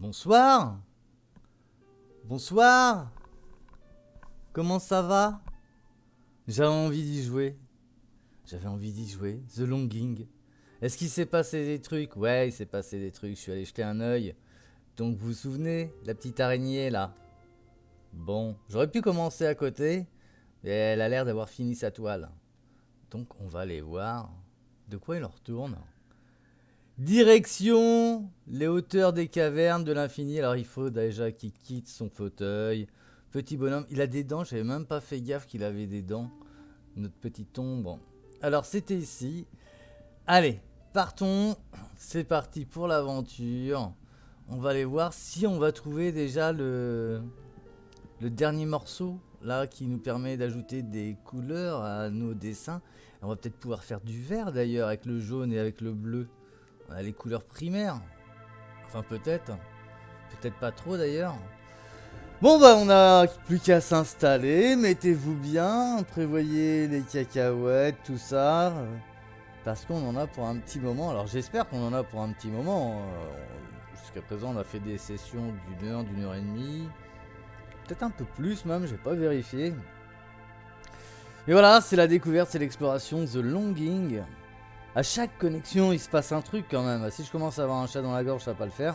Bonsoir. Bonsoir. Comment ça va? J'avais envie d'y jouer. The Longing. Est-ce qu'il s'est passé des trucs? Ouais, il s'est passé des trucs. Je suis allé jeter un œil. Donc vous vous souvenez, la petite araignée là? Bon, j'aurais pu commencer à côté, mais elle a l'air d'avoir fini sa toile. Donc on va aller voir de quoi il en retourne. Direction les hauteurs des cavernes de l'infini. Alors il faut déjà qu'il quitte son fauteuil. Petit bonhomme, il a des dents, j'avais même pas fait gaffe qu'il avait des dents. Notre petite ombre. Alors c'était ici. Allez, partons. C'est parti pour l'aventure. On va aller voir si on va trouver déjà le dernier morceau. Là qui nous permet d'ajouter des couleurs à nos dessins. On va peut-être pouvoir faire du vert d'ailleurs avec le jaune et avec le bleu. On a les couleurs primaires. Enfin peut-être. Peut-être pas trop d'ailleurs. Bon bah on a plus qu'à s'installer. Mettez-vous bien. Prévoyez les cacahuètes, tout ça. Parce qu'on en a pour un petit moment. Alors j'espère qu'on en a pour un petit moment. Jusqu'à présent on a fait des sessions d'une heure et demie. Peut-être un peu plus même, j'ai pas vérifié. Et voilà, c'est la découverte, c'est l'exploration, The Longing. À chaque connexion, il se passe un truc quand même. Si je commence à avoir un chat dans la gorge, ça va pas le faire.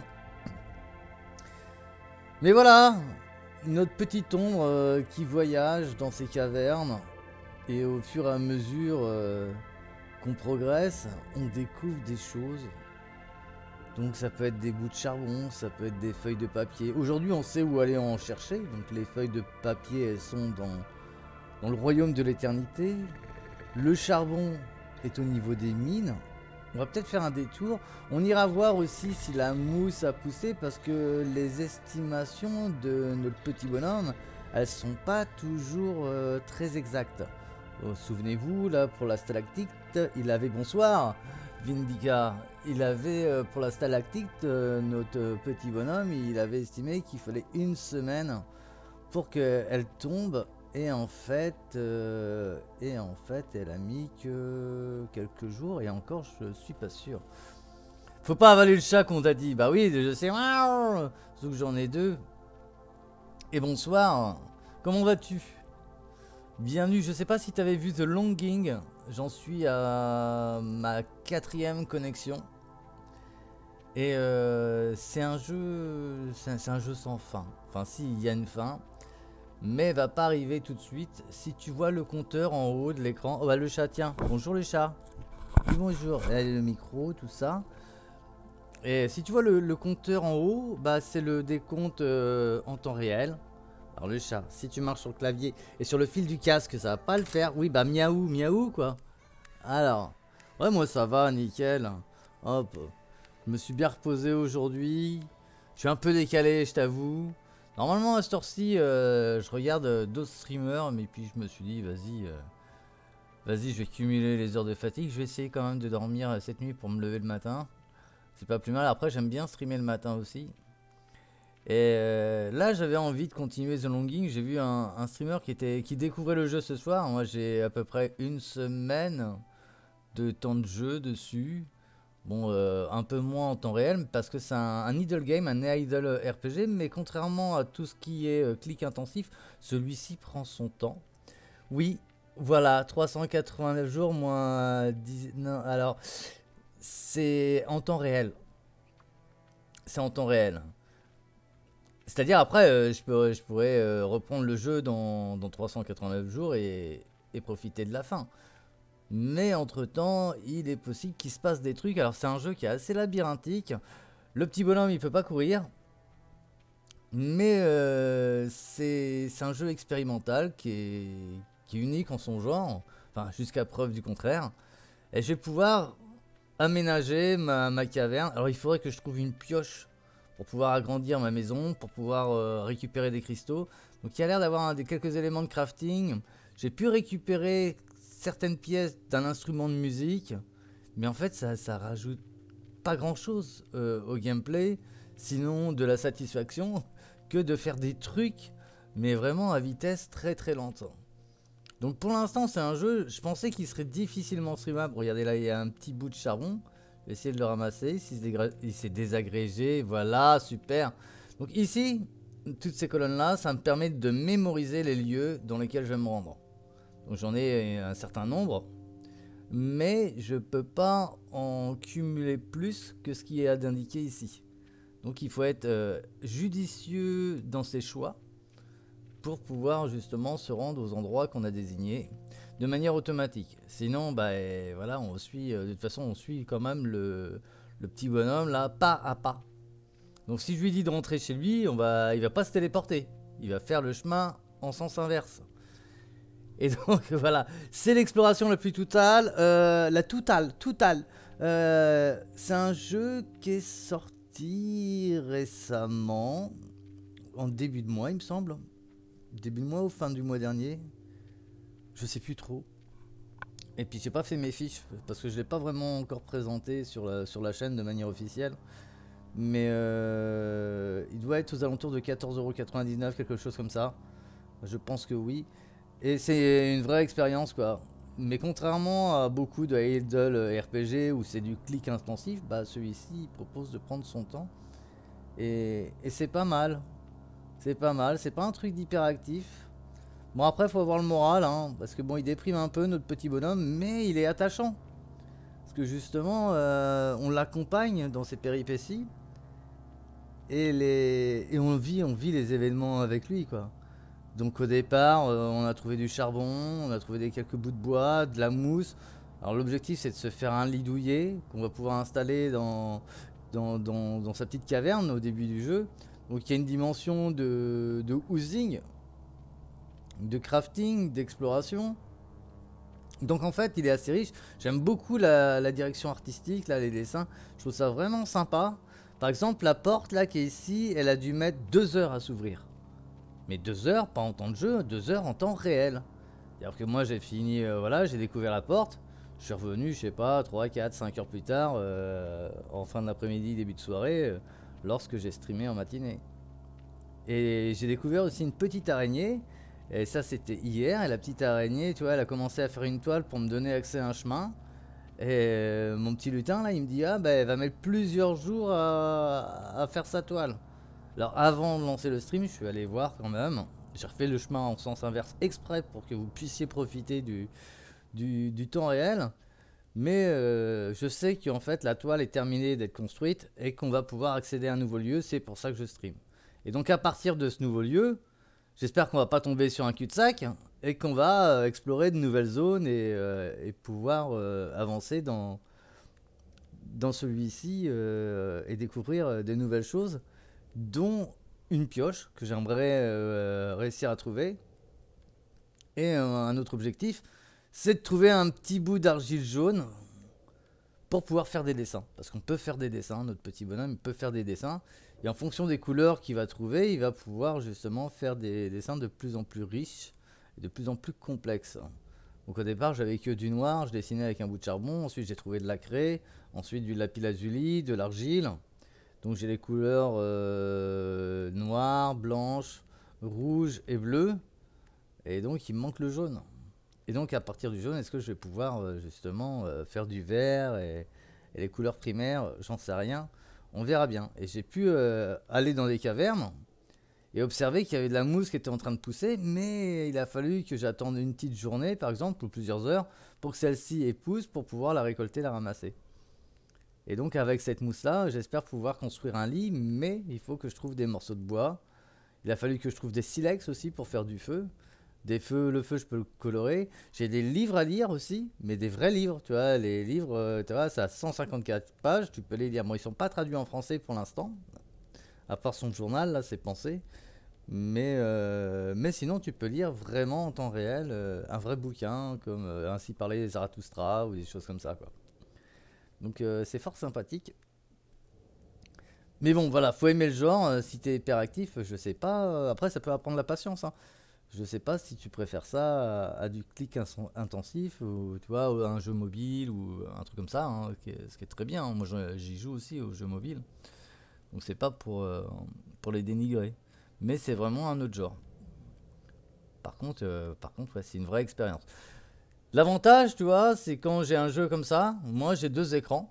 Mais voilà, notre petite ombre qui voyage dans ces cavernes. Et au fur et à mesure qu'on progresse, on découvre des choses. Donc ça peut être des bouts de charbon, ça peut être des feuilles de papier. Aujourd'hui, on sait où aller en chercher. Donc les feuilles de papier, elles sont dans le royaume de l'éternité. Le charbon est au niveau des mines. On va peut-être faire un détour. On ira voir aussi si la mousse a poussé parce que les estimations de notre petit bonhomme, elles sont pas toujours très exactes. Souvenez-vous, là pour la stalactite, il avait bonsoir Vindica. Il avait pour la stalactite, notre petit bonhomme, il avait estimé qu'il fallait une semaine pour qu'elle tombe. Et en fait, elle a mis que quelques jours et encore, je suis pas sûr. Faut pas avaler le chat qu'on t'a dit. Bah oui, je sais. Surtout que j'en ai deux. Et bonsoir. Comment vas-tu? Bienvenue. Je sais pas si t'avais vu The Longing. J'en suis à ma 4e connexion. Et c'est un jeu, c'est un jeu sans fin. Enfin, si, il y a une fin. Mais va pas arriver tout de suite. Si tu vois le compteur en haut de l'écran. Oh bah le chat, tiens. Bonjour les chats. Bonjour. Et le micro, tout ça. Et si tu vois le compteur en haut, bah c'est le décompte en temps réel. Alors le chat, si tu marches sur le clavier et sur le fil du casque, ça va pas le faire. Oui bah miaou, miaou quoi. Alors, ouais moi ça va, nickel. Hop. Je me suis bien reposé aujourd'hui. Je suis un peu décalé, je t'avoue. Normalement à cette heure-ci, je regarde d'autres streamers, mais puis je me suis dit, vas-y, je vais cumuler les heures de fatigue. Je vais essayer quand même de dormir cette nuit pour me lever le matin. C'est pas plus mal. Après, j'aime bien streamer le matin aussi. Et là, j'avais envie de continuer The Longing. J'ai vu un streamer qui découvrait le jeu ce soir. Moi, j'ai à peu près une semaine de temps de jeu dessus. Bon, un peu moins en temps réel parce que c'est un idle game, un idle RPG, mais contrairement à tout ce qui est clic intensif, celui-ci prend son temps. Oui, voilà, 389 jours moins 10... Non, alors, c'est en temps réel. C'est en temps réel. C'est-à-dire après, je pourrais reprendre le jeu dans 389 jours et profiter de la fin. Mais entre temps, il est possible qu'il se passe des trucs. Alors c'est un jeu qui est assez labyrinthique. Le petit bonhomme il peut pas courir. Mais c'est un jeu expérimental qui est unique en son genre. Enfin jusqu'à preuve du contraire. Et je vais pouvoir aménager ma caverne. Alors il faudrait que je trouve une pioche pour pouvoir agrandir ma maison. Pour pouvoir récupérer des cristaux. Donc il y a l'air d'avoir quelques éléments de crafting. J'ai pu récupérer certaines pièces d'un instrument de musique, mais en fait ça rajoute pas grand chose au gameplay, sinon de la satisfaction que de faire des trucs, mais vraiment à vitesse très très lente. Donc pour l'instant c'est un jeu, je pensais qu'il serait difficilement streamable. Regardez là, il y a un petit bout de charbon, Je vais essayer de le ramasser. Il s'est désagrégé. Voilà, super. Donc ici, toutes ces colonnes-là, ça me permet de mémoriser les lieux dans lesquels je vais me rendre. Donc j'en ai un certain nombre. Mais je ne peux pas en cumuler plus que ce qui est indiqué ici. Donc il faut être judicieux dans ses choix pour pouvoir justement se rendre aux endroits qu'on a désignés de manière automatique. Sinon, bah, voilà, on suit, de toute façon, on suit quand même le petit bonhomme là, pas à pas. Donc si je lui dis de rentrer chez lui, il va pas se téléporter. Il va faire le chemin en sens inverse. Et donc voilà, c'est l'exploration la plus totale. La totale. C'est un jeu qui est sorti récemment, en début de mois, il me semble. Début de mois ou fin du mois dernier. Je sais plus trop. Et puis j'ai pas fait mes fiches parce que je l'ai pas vraiment encore présenté sur la chaîne de manière officielle. Mais il doit être aux alentours de 14,99 €, quelque chose comme ça. Je pense que oui. Et c'est une vraie expérience quoi. Mais contrairement à beaucoup de idle RPG où c'est du clic intensif, bah celui-ci il propose de prendre son temps. Et c'est pas mal. C'est pas mal. C'est pas un truc d'hyperactif. Bon après faut avoir le moral hein, parce que bon il déprime un peu notre petit bonhomme mais il est attachant. Parce que justement on l'accompagne dans ses péripéties et on vit les événements avec lui quoi. Donc au départ on a trouvé du charbon, on a trouvé quelques bouts de bois, de la mousse. Alors l'objectif c'est de se faire un lit douillet qu'on va pouvoir installer dans sa petite caverne au début du jeu. Donc il y a une dimension de housing, de crafting, d'exploration. Donc en fait il est assez riche. J'aime beaucoup la direction artistique, là, les dessins. Je trouve ça vraiment sympa. Par exemple la porte là qui est ici, elle a dû mettre 2 heures à s'ouvrir. Mais 2 heures, pas en temps de jeu, 2 heures en temps réel. C'est-à-dire que moi j'ai fini, voilà, j'ai découvert la porte. Je suis revenu, je sais pas, 3, 4, 5 heures plus tard, en fin d'après-midi, début de soirée, lorsque j'ai streamé en matinée. Et j'ai découvert aussi une petite araignée. Et ça c'était hier. Et la petite araignée, tu vois, elle a commencé à faire une toile pour me donner accès à un chemin. Et mon petit lutin là, il me dit ah bah elle va mettre plusieurs jours à faire sa toile. Alors avant de lancer le stream, je suis allé voir quand même. J'ai refait le chemin en sens inverse exprès pour que vous puissiez profiter du temps réel. Mais je sais qu'en fait la toile est terminée d'être construite et qu'on va pouvoir accéder à un nouveau lieu. C'est pour ça que je stream. Et donc à partir de ce nouveau lieu, j'espère qu'on va pas tomber sur un cul-de-sac et qu'on va explorer de nouvelles zones et pouvoir avancer dans celui-ci et découvrir de nouvelles choses, dont une pioche que j'aimerais réussir à trouver. Et un autre objectif, c'est de trouver un petit bout d'argile jaune pour pouvoir faire des dessins. Parce qu'on peut faire des dessins, notre petit bonhomme peut faire des dessins. Et en fonction des couleurs qu'il va trouver, il va pouvoir justement faire des dessins de plus en plus riches et de plus en plus complexes. Donc au départ, j'avais que du noir, je dessinais avec un bout de charbon. Ensuite, j'ai trouvé de la craie, ensuite du lapis-lazuli, de l'argile. Donc j'ai les couleurs noires, blanches, rouges et bleues. Et donc il me manque le jaune. Et donc à partir du jaune, est-ce que je vais pouvoir justement faire du vert et les couleurs primaires, j'en sais rien. On verra bien. Et j'ai pu aller dans des cavernes et observer qu'il y avait de la mousse qui était en train de pousser, mais il a fallu que j'attende une petite journée, par exemple, ou plusieurs heures, pour que celle-ci épouse pour pouvoir la récolter, la ramasser. Et donc avec cette mousse-là, j'espère pouvoir construire un lit, mais il faut que je trouve des morceaux de bois. Il a fallu que je trouve des silex aussi pour faire du feu. Le feu, je peux le colorer. J'ai des livres à lire aussi, mais des vrais livres, tu vois. Les livres, tu vois, ça a 154 pages, tu peux les lire. Bon, ils sont pas traduits en français pour l'instant, à part son journal, là, ses pensées. Mais sinon, tu peux lire vraiment en temps réel un vrai bouquin, comme Ainsi parlait Zarathustra, ou des choses comme ça, quoi. Donc, c'est fort sympathique. Mais bon, voilà, faut aimer le genre. Si t'es hyperactif, je sais pas. Après, ça peut apprendre la patience, hein. Je sais pas si tu préfères ça à du clic intensif ou tu vois, à un jeu mobile ou un truc comme ça, hein, ce qui est très bien, hein. Moi j'y joue aussi aux jeux mobiles. Donc c'est pas pour les dénigrer. Mais c'est vraiment un autre genre. Par contre ouais, c'est une vraie expérience. L'avantage, tu vois, c'est quand j'ai un jeu comme ça, moi j'ai 2 écrans.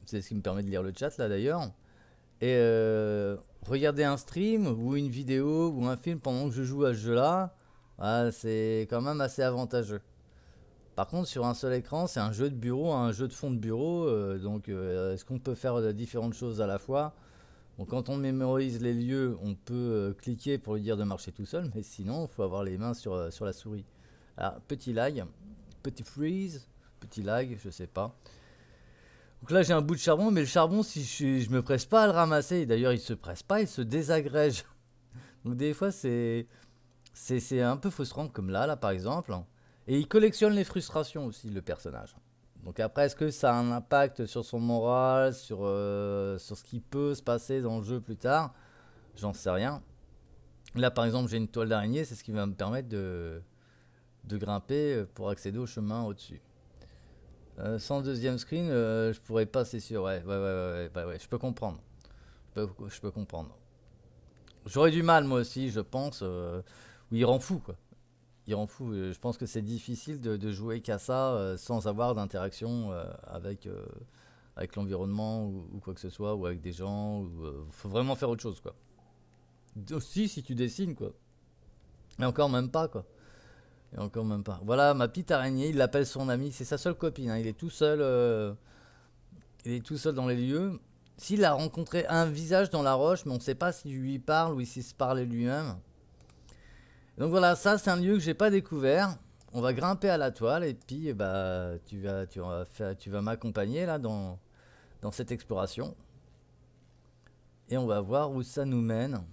C'est ce qui me permet de lire le chat là d'ailleurs. Et regarder un stream ou une vidéo ou un film pendant que je joue à ce jeu-là, c'est quand même assez avantageux. Par contre, sur un seul écran, c'est un jeu de bureau, un jeu de fond de bureau. Donc, est-ce qu'on peut faire différentes choses à la fois? Bon, quand on mémorise les lieux, on peut cliquer pour lui dire de marcher tout seul, mais sinon, il faut avoir les mains sur la souris. Alors, petit lag, petit freeze, petit lag, je sais pas. Donc là, j'ai un bout de charbon, mais le charbon, si je me presse pas à le ramasser, d'ailleurs, il se presse pas, il se désagrège. Donc des fois, c'est un peu frustrant, comme là, par exemple. Et il collectionne les frustrations aussi, le personnage. Donc après, est-ce que ça a un impact sur son moral, sur ce qui peut se passer dans le jeu plus tard? J'en sais rien. Là, par exemple, j'ai une toile d'araignée, c'est ce qui va me permettre de grimper pour accéder au chemin au-dessus. Sans deuxième screen, je pourrais pas, c'est sûr. Ouais, je peux comprendre. Je peux comprendre. J'aurais du mal, moi aussi, je pense. Oui, il rend fou, quoi. Il rend fou. Je pense que c'est difficile de jouer qu'à ça sans avoir d'interaction avec l'environnement ou quoi que ce soit, ou avec des gens. Faut vraiment faire autre chose, quoi. Aussi, si tu dessines, quoi. Et encore même pas, quoi. Et encore même pas. Voilà, ma petite araignée, il l'appelle son ami. C'est sa seule copine, hein. Il est tout seul. Il est tout seul dans les lieux. S'il a rencontré un visage dans la roche, mais on ne sait pas s'il lui parle ou s'il se parlait lui-même. Donc voilà, ça c'est un lieu que j'ai pas découvert. On va grimper à la toile et puis bah tu vas m'accompagner là dans cette exploration. Et on va voir où ça nous mène.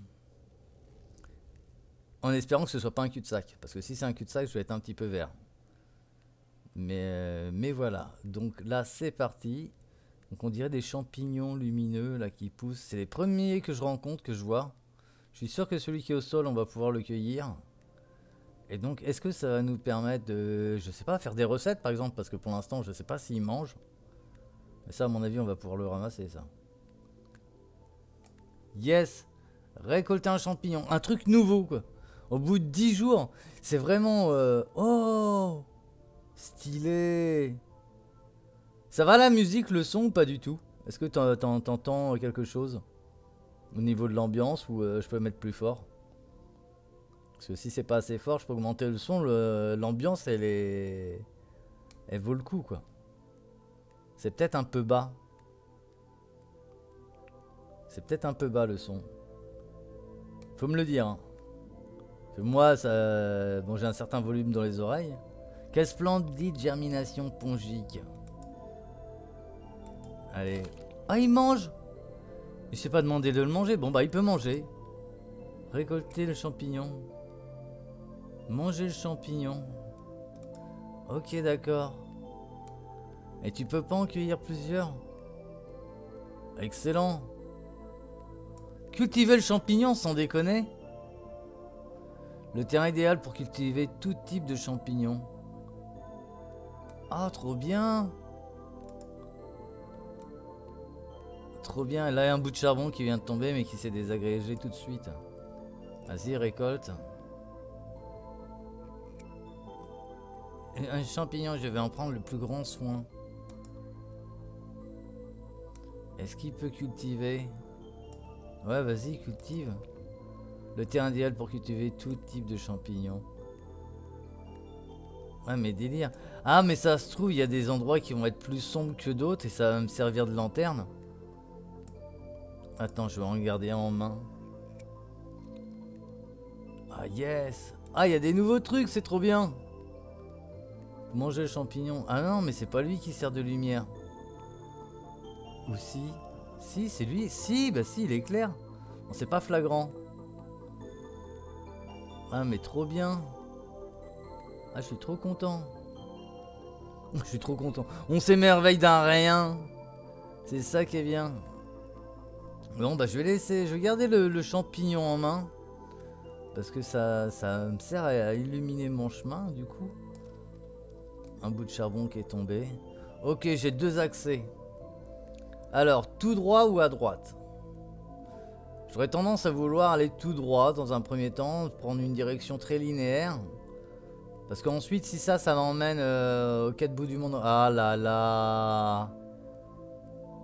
En espérant que ce soit pas un cul-de-sac. Parce que si c'est un cul-de-sac, je vais être un petit peu vert. Mais voilà. Donc là c'est parti. Donc on dirait des champignons lumineux là qui poussent. C'est les premiers que je rencontre, que je vois. Je suis sûr que celui qui est au sol, on va pouvoir le cueillir. Et donc, est-ce que ça va nous permettre de, je sais pas, faire des recettes par exemple? Parce que pour l'instant, je sais pas s'il mange. Mais ça, à mon avis, on va pouvoir le ramasser, ça. Yes! Récolter un champignon. Un truc nouveau, quoi. Au bout de 10 jours. C'est vraiment... Oh! Stylé! Ça va la musique, le son ou pas du tout? Est-ce que t'entends quelque chose? Au niveau de l'ambiance ou je peux mettre plus fort? Parce que si c'est pas assez fort, je peux augmenter le son. L'ambiance, elle vaut le coup, quoi. C'est peut-être un peu bas. C'est peut-être un peu bas le son. Faut me le dire. Hein. Parce que moi, ça, bon, j'ai un certain volume dans les oreilles. Quelle splendide germination pongique. Allez. Ah, il mange! Il s'est pas demandé de le manger. Bon, bah, il peut manger. Récolter le champignon. Manger le champignon. Ok, d'accord. Et tu peux pas en cueillir plusieurs? Excellent. Cultiver le champignon, sans déconner. Le terrain idéal pour cultiver tout type de champignons. Ah, trop bien. Trop bien. Là, il y a un bout de charbon qui vient de tomber, mais qui s'est désagrégé tout de suite. Vas-y, récolte. Un champignon, je vais en prendre le plus grand soin. Est-ce qu'il peut cultiver? Ouais, vas-y, cultive. Le terrain idéal pour cultiver tout type de champignons. Ouais, mais délire. Ah, mais ça se trouve, il y a des endroits qui vont être plus sombres que d'autres et ça va me servir de lanterne. Attends, je vais en garder un en main. Ah, yes. Ah, il y a des nouveaux trucs, c'est trop bien. Manger le champignon. Ah non, mais c'est pas lui qui sert de lumière. Ou si? Si, c'est lui. Si, bah si, il est clair. Bon, c'est pas flagrant. Ah, mais trop bien. Ah, je suis trop content. Je suis trop content. On s'émerveille d'un rien. C'est ça qui est bien. Bon, bah je vais laisser. Je vais garder le champignon en main. Parce que ça me sert à illuminer mon chemin, du coup. Un bout de charbon qui est tombé. Ok, j'ai deux accès. Alors, tout droit ou à droite? J'aurais tendance à vouloir aller tout droit dans un premier temps, prendre une direction très linéaire. Parce qu'ensuite, si ça m'emmène aux quatre bouts du monde... Ah là là!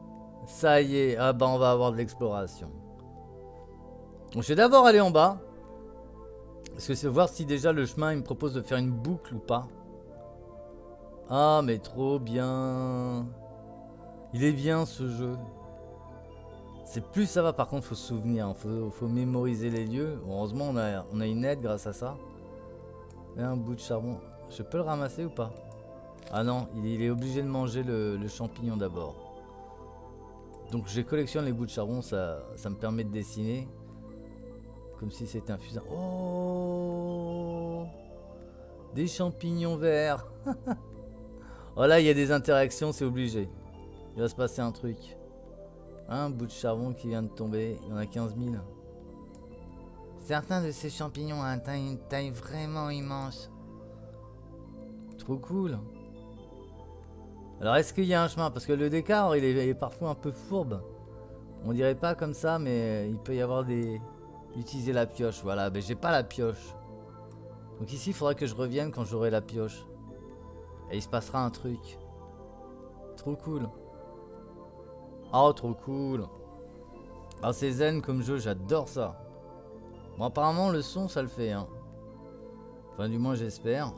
Ça y est, ah bah on va avoir de l'exploration. Donc je vais d'abord aller en bas. Parce que c'est voir si déjà le chemin il me propose de faire une boucle ou pas. Ah mais trop bien. Il est bien ce jeu. C'est plus ça va, par contre faut se souvenir, faut mémoriser les lieux. Heureusement on a une aide grâce à ça. Et un bout de charbon. Je peux le ramasser ou pas? Ah non, il est obligé de manger le champignon d'abord. Donc je collectionne les bouts de charbon, ça me permet de dessiner. Comme si c'était un fusain. Oh, des champignons verts. Oh là, il y a des interactions, c'est obligé. Il va se passer un truc. Un bout de charbon qui vient de tomber. Il y en a 15 000. Certains de ces champignons atteignent une taille vraiment immense. Trop cool. Alors, est-ce qu'il y a un chemin? Parce que le décor, il est parfois un peu fourbe. On dirait pas comme ça, mais il peut y avoir des... Utiliser la pioche, voilà. Mais j'ai pas la pioche. Donc ici, il faudra que je revienne quand j'aurai la pioche. Et il se passera un truc. Trop cool. Oh, trop cool. Ah, c'est zen comme jeu, j'adore ça. Bon, apparemment, le son, ça le fait, hein. Enfin, du moins, j'espère.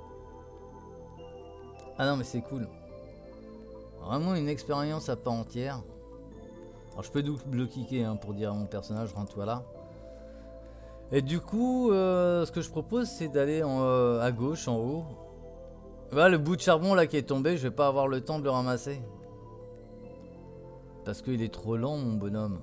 Ah non, mais c'est cool. Vraiment une expérience à part entière. Alors, je peux double-cliquer hein, pour dire à mon personnage, rends-toi là. Et du coup, ce que je propose, c'est d'aller à gauche, en haut. Voilà, le bout de charbon là qui est tombé, je vais pas avoir le temps de le ramasser. Parce qu'il est trop lent, mon bonhomme.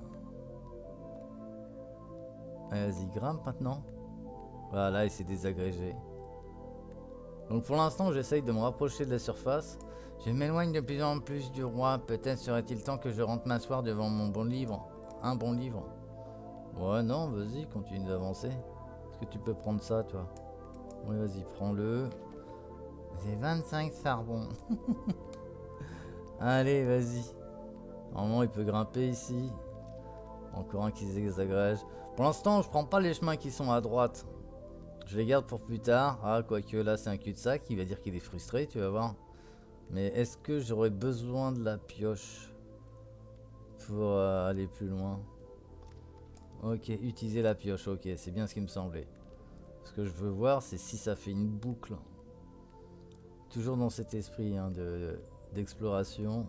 Vas-y, grimpe maintenant. Voilà, il s'est désagrégé. Donc pour l'instant, j'essaye de me rapprocher de la surface. Je m'éloigne de plus en plus du roi. Peut-être serait-il temps que je rentre m'asseoir devant mon bon livre. Un bon livre. Ouais, non, vas-y, continue d'avancer. Est-ce que tu peux prendre ça, toi? Oui, vas-y, prends-le. J'ai 25 charbons. Allez, vas-y. Normalement, il peut grimper ici. Encore un qui se désagrège. Pour l'instant, je prends pas les chemins qui sont à droite. Je les garde pour plus tard. Ah, quoique là, c'est un cul-de-sac. Il va dire qu'il est frustré, tu vas voir. Mais est-ce que j'aurais besoin de la pioche pour aller plus loin? Ok, utiliser la pioche. Ok, c'est bien ce qui me semblait. Ce que je veux voir, c'est si ça fait une boucle. Toujours dans cet esprit hein, d'exploration.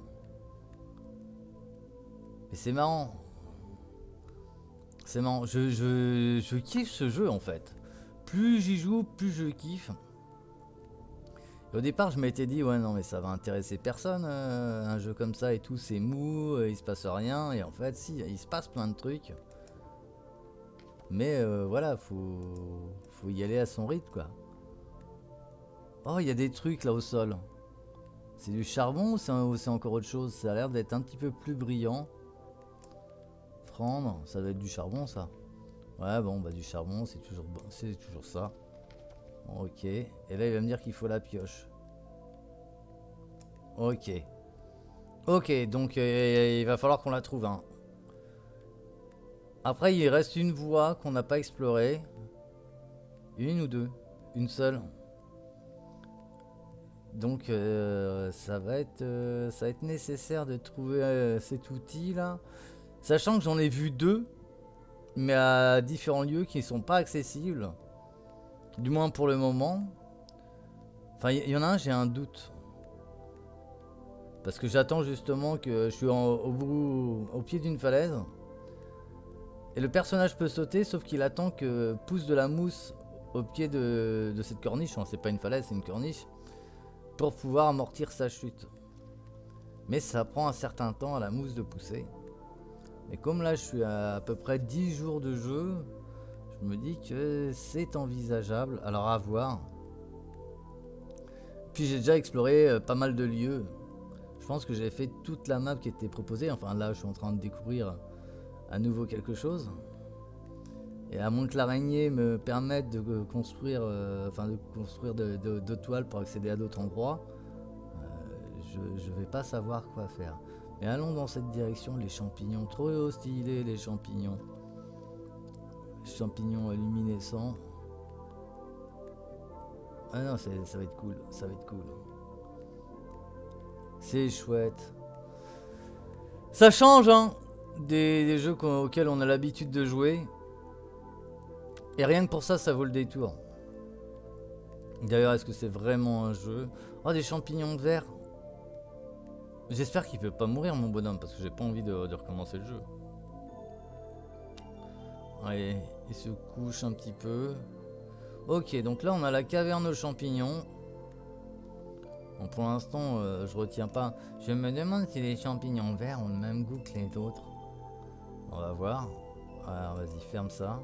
Et c'est marrant. C'est marrant. Je kiffe ce jeu en fait. Plus j'y joue, plus je kiffe. Et au départ, je m'étais dit, ouais, non, mais ça va intéresser personne, un jeu comme ça et tout, c'est mou, il se passe rien. Et en fait, si, il se passe plein de trucs. Mais voilà, faut y aller à son rythme, quoi. Oh, il y a des trucs là au sol. C'est du charbon ou c'est encore autre chose? Ça a l'air d'être un petit peu plus brillant. Prendre, ça doit être du charbon, ça. Ouais, bon, bah du charbon, c'est toujours ça. Bon, ok. Et là, il va me dire qu'il faut la pioche. Ok. Ok, donc il va falloir qu'on la trouve. Hein. Après, il reste une voie qu'on n'a pas explorée. Une ou deux? Une seule. Donc ça va être nécessaire de trouver cet outil là. Sachant que j'en ai vu deux, mais à différents lieux qui ne sont pas accessibles. Du moins pour le moment. Enfin, il y en a un, j'ai un doute. Parce que j'attends justement que je suis au pied d'une falaise. Et le personnage peut sauter, sauf qu'il attend que pousse de la mousse au pied de cette corniche. Enfin, c'est pas une falaise, c'est une corniche. Pour pouvoir amortir sa chute. Mais ça prend un certain temps à la mousse de pousser. Et comme là je suis à peu près 10 jours de jeu, je me dis que c'est envisageable. Alors à voir. Puis j'ai déjà exploré pas mal de lieux. Je pense que j'ai fait toute la map qui était proposée. Enfin là je suis en train de découvrir à nouveau quelque chose. Et à moins que l'araignée me permette de construire, de toiles pour accéder à d'autres endroits, je vais pas savoir quoi faire. Mais allons dans cette direction, les champignons, trop stylés les champignons. Champignons luminescents. Ah non, ça va être cool, ça va être cool. C'est chouette. Ça change, hein, des jeux auxquels on a l'habitude de jouer. Et rien que pour ça, ça vaut le détour. D'ailleurs, est-ce que c'est vraiment un jeu? Oh, des champignons verts. J'espère qu'il peut pas mourir, mon bonhomme, parce que j'ai pas envie de recommencer le jeu. Allez, il se couche un petit peu. Ok, donc là, on a la caverne aux champignons. Bon, pour l'instant, je retiens pas. Je me demande si les champignons verts ont le même goût que les autres. On va voir. Alors, vas-y, ferme ça.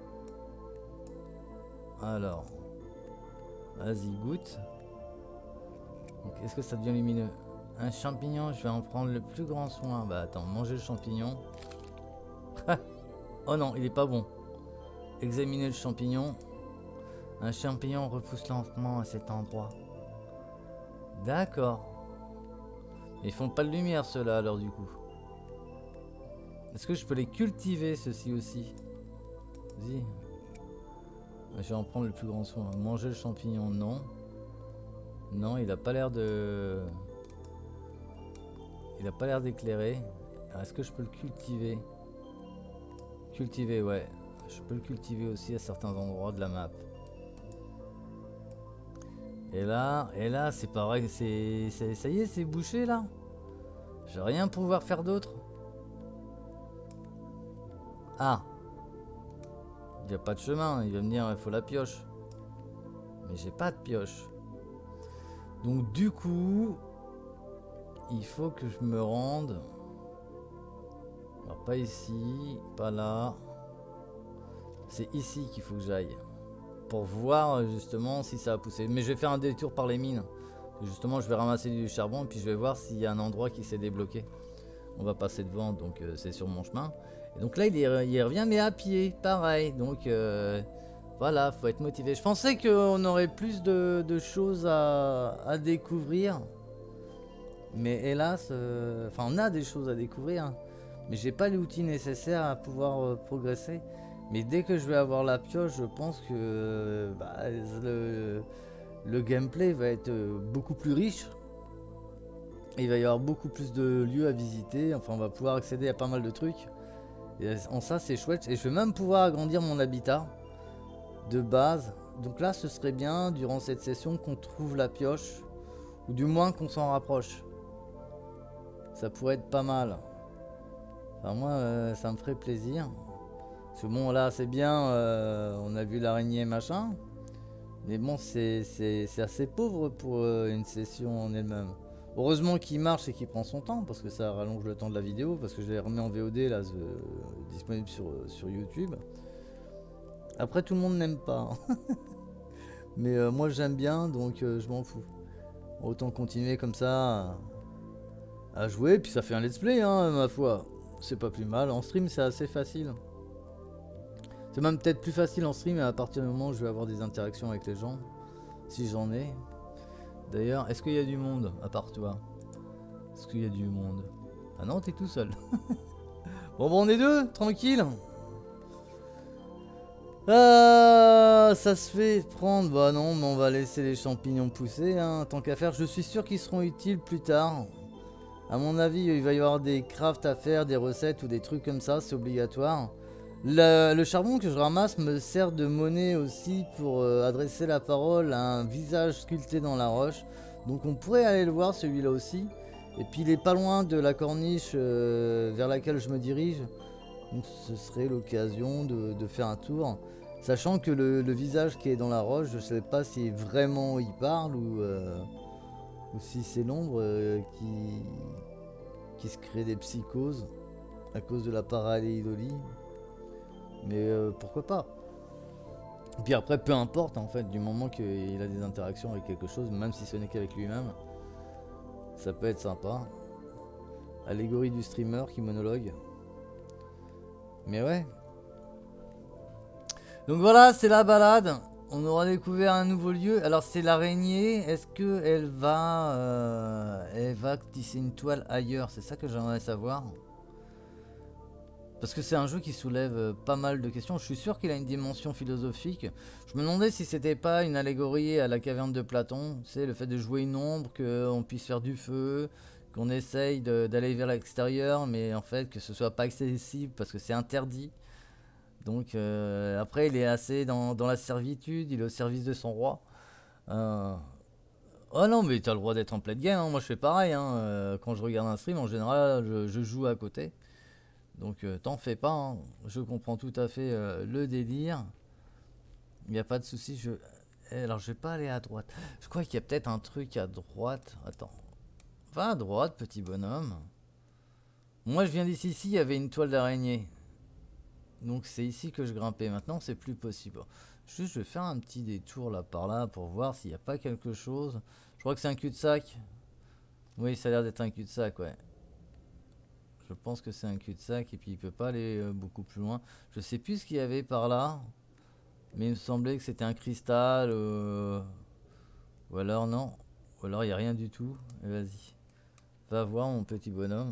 Alors, vas-y, goûte. Est-ce que ça devient lumineux? Un champignon, je vais en prendre le plus grand soin. Bah attends, manger le champignon. Oh non, il est pas bon. Examiner le champignon. Un champignon repousse lentement à cet endroit. D'accord. Ils font pas de lumière ceux-là alors du coup. Est-ce que je peux les cultiver ceux-ci aussi? Vas-y. Je vais en prendre le plus grand soin. Manger le champignon, non. Non, il a pas l'air de... Il a pas l'air d'éclairer. Est-ce que je peux le cultiver? Cultiver, ouais. Je peux le cultiver aussi à certains endroits de la map. Et là, c'est pareil. Ça y est, c'est bouché là. Je vais rien pouvoir faire d'autre. Ah. Il n'y a pas de chemin. Il va me dire, il faut la pioche. Mais j'ai pas de pioche. Donc du coup, il faut que je me rende. Alors, pas ici, pas là. C'est ici qu'il faut que j'aille. Pour voir justement si ça a poussé. Mais je vais faire un détour par les mines. Justement, je vais ramasser du charbon et puis je vais voir s'il y a un endroit qui s'est débloqué. On va passer devant, donc c'est sur mon chemin. Et donc là, il revient, mais à pied, pareil. Donc voilà, faut être motivé. Je pensais qu'on aurait plus de choses à découvrir. Mais hélas, enfin on a des choses à découvrir. Hein, mais j'ai pas l'outil nécessaire à pouvoir progresser. Mais dès que je vais avoir la pioche, je pense que le gameplay va être beaucoup plus riche. Et il va y avoir beaucoup plus de lieux à visiter. Enfin, on va pouvoir accéder à pas mal de trucs. Et en ça, c'est chouette. Et je vais même pouvoir agrandir mon habitat de base. Donc là, ce serait bien, durant cette session, qu'on trouve la pioche. Ou du moins qu'on s'en rapproche. Ça pourrait être pas mal. Enfin, moi, ça me ferait plaisir. Parce que bon, là, c'est bien. On a vu l'araignée, machin. Mais bon, c'est assez pauvre pour une session en elle-même. Heureusement qu'il marche et qu'il prend son temps, parce que ça rallonge le temps de la vidéo, parce que je l'ai remis en VOD, là, disponible sur YouTube. Après, tout le monde n'aime pas. Mais moi, j'aime bien, donc je m'en fous. Autant continuer comme ça à jouer, puis ça fait un let's play, hein, ma foi. C'est pas plus mal. En stream, c'est assez facile. C'est même peut-être plus facile en stream à partir du moment où je vais avoir des interactions avec les gens. Si j'en ai. D'ailleurs, est-ce qu'il y a du monde à part toi? Est-ce qu'il y a du monde? Ah non, t'es tout seul. Bon, on est deux, tranquille. Ah, ça se fait prendre. Bah non, mais on va laisser les champignons pousser, hein, tant qu'à faire. Je suis sûr qu'ils seront utiles plus tard. À mon avis, il va y avoir des crafts à faire, des recettes ou des trucs comme ça, c'est obligatoire. Le charbon que je ramasse me sert de monnaie aussi pour adresser la parole à un visage sculpté dans la roche. Donc on pourrait aller le voir, celui-là aussi. Et puis il est pas loin de la corniche vers laquelle je me dirige. Donc ce serait l'occasion de faire un tour. Sachant que le visage qui est dans la roche, je sais pas si vraiment il parle ou si c'est l'ombre qui se crée des psychoses à cause de la pareidolie. Mais pourquoi pas? Et puis après, peu importe en fait, du moment qu'il a des interactions avec quelque chose, même si ce n'est qu'avec lui-même, ça peut être sympa. Allégorie du streamer qui monologue. Mais ouais. Donc voilà, c'est la balade. On aura découvert un nouveau lieu. Alors c'est l'araignée. Est-ce qu'elle elle va tisser une toile ailleurs? C'est ça que j'aimerais savoir. Parce que c'est un jeu qui soulève pas mal de questions. Je suis sûr qu'il a une dimension philosophique. Je me demandais si c'était pas une allégorie à la caverne de Platon. C'est le fait de jouer une ombre, qu'on puisse faire du feu, qu'on essaye d'aller vers l'extérieur, mais en fait que ce soit pas accessible parce que c'est interdit. Donc après, il est assez dans la servitude, il est au service de son roi. Euh, Oh non, mais t'as le droit d'être en pleine game, hein. Moi je fais pareil, hein. Quand je regarde un stream, en général, je joue à côté. Donc t'en fais pas, hein. Je comprends tout à fait le délire. Il n'y a pas de souci. Alors je vais pas aller à droite. Je crois qu'il y a peut-être un truc à droite. Attends. Va à droite, petit bonhomme. Moi je viens d'ici, ici, il y avait une toile d'araignée. Donc c'est ici que je grimpais. Maintenant c'est plus possible. Juste je vais faire un petit détour là par là pour voir s'il n'y a pas quelque chose. Je crois que c'est un cul-de-sac. Oui, ça a l'air d'être un cul-de-sac, ouais. Je pense que c'est un cul-de-sac et puis il peut pas aller beaucoup plus loin. Je sais plus ce qu'il y avait par là. Mais il me semblait que c'était un cristal. Ou alors non. Ou alors il n'y a rien du tout. Vas-y. Va voir mon petit bonhomme.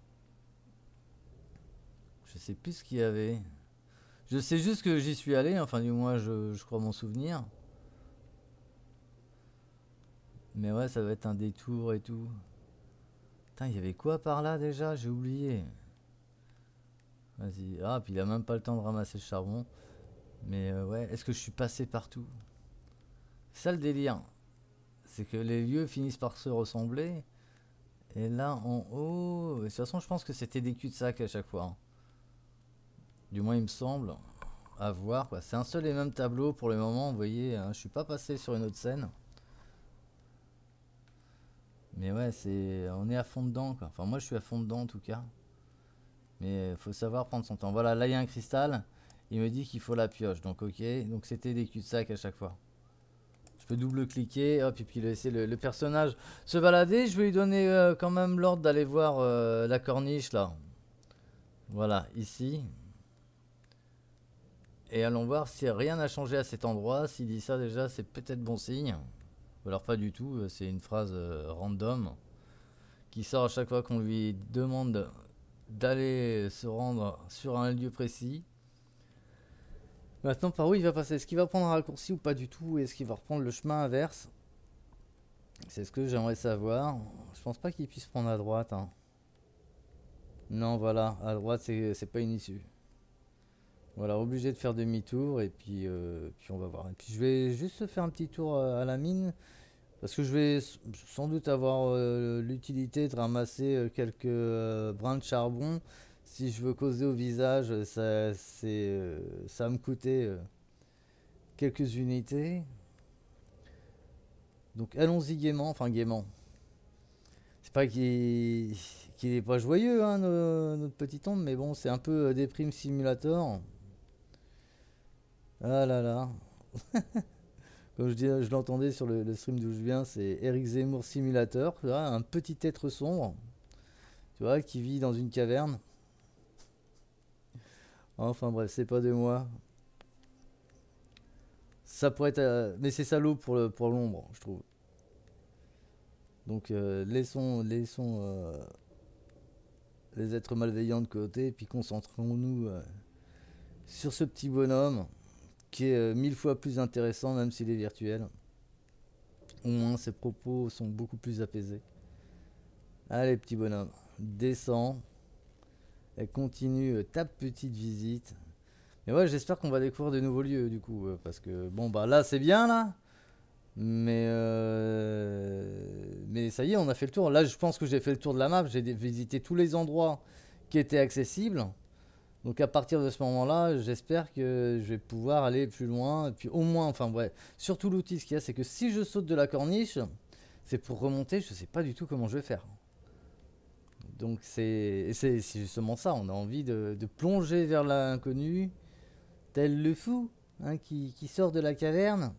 Je sais plus ce qu'il y avait. Je sais juste que j'y suis allé. Enfin du moins je crois m'en souvenir. Mais ouais, ça va être un détour et tout. Putain, il y avait quoi par là déjà? J'ai oublié. Vas-y. Ah, puis il a même pas le temps de ramasser le charbon. Mais ouais, est-ce que je suis passé partout? C'est ça le délire. C'est que les lieux finissent par se ressembler. Et là, en haut... De toute façon, je pense que c'était des cul-de-sac à chaque fois, hein. Du moins, il me semble. À voir, quoi. C'est un seul et même tableau pour le moment, vous voyez. Hein, je suis pas passé sur une autre scène. Mais ouais, c'est... On est à fond dedans, quoi. Enfin, moi, je suis à fond dedans, en tout cas. Mais il faut savoir prendre son temps. Voilà, là, il y a un cristal. Il me dit qu'il faut la pioche. Donc, ok. Donc, c'était des cul-de-sac à chaque fois. Je peux double-cliquer, hop, et puis laisser le personnage se balader. Je vais lui donner quand même l'ordre d'aller voir la corniche, là. Voilà, ici. Et allons voir si rien n'a changé à cet endroit. S'il dit ça, déjà, c'est peut-être bon signe. Ou alors pas du tout, c'est une phrase random qui sort à chaque fois qu'on lui demande d'aller se rendre sur un lieu précis. Maintenant, par où il va passer? Est-ce qu'il va prendre un raccourci ou pas du tout? Est-ce qu'il va reprendre le chemin inverse? C'est ce que j'aimerais savoir. Je pense pas qu'il puisse prendre à droite, hein. Non, voilà, à droite, c'est pas une issue. Voilà, obligé de faire demi-tour et puis on va voir. Et puis je vais juste faire un petit tour à la mine parce que je vais sans doute avoir l'utilité de ramasser quelques brins de charbon. Si je veux causer au visage, ça va me coûter quelques unités. Donc allons-y gaiement, enfin gaiement. C'est pas qu'il est pas joyeux, hein, notre petit tombe, mais bon, c'est un peu déprime simulator. Ah là là. Comme je dis, je l'entendais sur le stream d'où je viens, c'est Eric Zemmour Simulator, tu vois, un petit être sombre, tu vois, qui vit dans une caverne. Enfin bref, c'est pas de moi. Ça pourrait être, mais c'est salaud pour l'ombre, je trouve. Donc laissons les êtres malveillants de côté, et puis concentrons-nous sur ce petit bonhomme qui est mille fois plus intéressant, même s'il est virtuel. Au moins, ses propos sont beaucoup plus apaisés. Allez, petit bonhomme, descends et continue ta petite visite. Mais ouais, j'espère qu'on va découvrir de nouveaux lieux, du coup, parce que bon, bah là, c'est bien, là. Mais ça y est, on a fait le tour. Là, je pense que j'ai fait le tour de la map. J'ai visité tous les endroits qui étaient accessibles. Donc à partir de ce moment-là, j'espère que je vais pouvoir aller plus loin. Et puis au moins, enfin bref, surtout l'outil, ce qu'il y a, c'est que si je saute de la corniche, c'est pour remonter, je sais pas du tout comment je vais faire. Donc c'est justement ça, on a envie de plonger vers l'inconnu, tel le fou hein, qui sort de la caverne.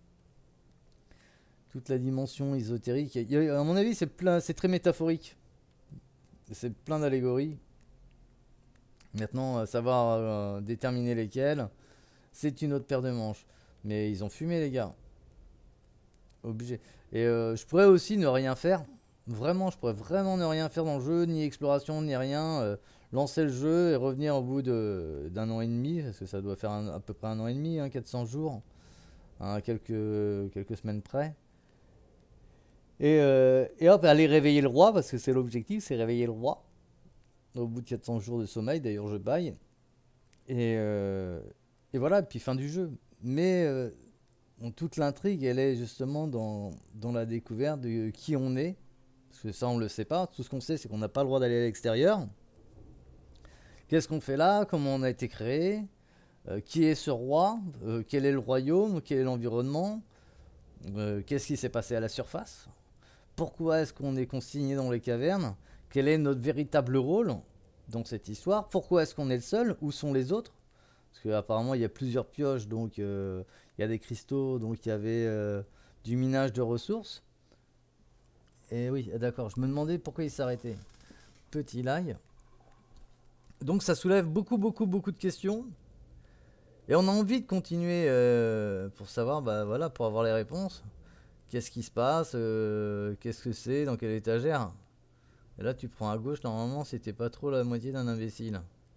Toute la dimension ésotérique, à mon avis c'est très métaphorique, c'est plein d'allégories. Maintenant, savoir déterminer lesquelles, c'est une autre paire de manches. Mais ils ont fumé, les gars. Obligé. Et je pourrais aussi ne rien faire. Vraiment, je pourrais vraiment ne rien faire dans le jeu, ni exploration, ni rien. Lancer le jeu et revenir au bout d'un an et demi, parce que ça doit faire à peu près un an et demi, hein, 400 jours, hein, quelques semaines près. Et hop, aller réveiller le roi, parce que c'est l'objectif, c'est réveiller le roi. Au bout de 400 jours de sommeil, d'ailleurs je baille. Et, euh, et voilà, puis fin du jeu. Mais toute l'intrigue, elle est justement dans la découverte de qui on est. Parce que ça, on ne le sait pas. Tout ce qu'on sait, c'est qu'on n'a pas le droit d'aller à l'extérieur. Qu'est-ce qu'on fait là? Comment on a été créé? Qui est ce roi? Quel est le royaume? Quel est l'environnement? Qu'est-ce qui s'est passé à la surface? Pourquoi est-ce qu'on est consigné dans les cavernes? Quel est notre véritable rôle dans cette histoire? Pourquoi est-ce qu'on est le seul? Où sont les autres? Parce qu'apparemment, il y a plusieurs pioches, donc il y a des cristaux, donc il y avait du minage de ressources. Et oui, d'accord, je me demandais pourquoi il s'arrêtait. Petit lag. Donc ça soulève beaucoup, beaucoup, beaucoup de questions. Et on a envie de continuer pour savoir, bah voilà, pour avoir les réponses. Qu'est-ce qui se passe? Qu'est-ce que c'est? Dans quelle étagère? Et là, tu prends à gauche, normalement, c'était pas trop la moitié d'un imbécile.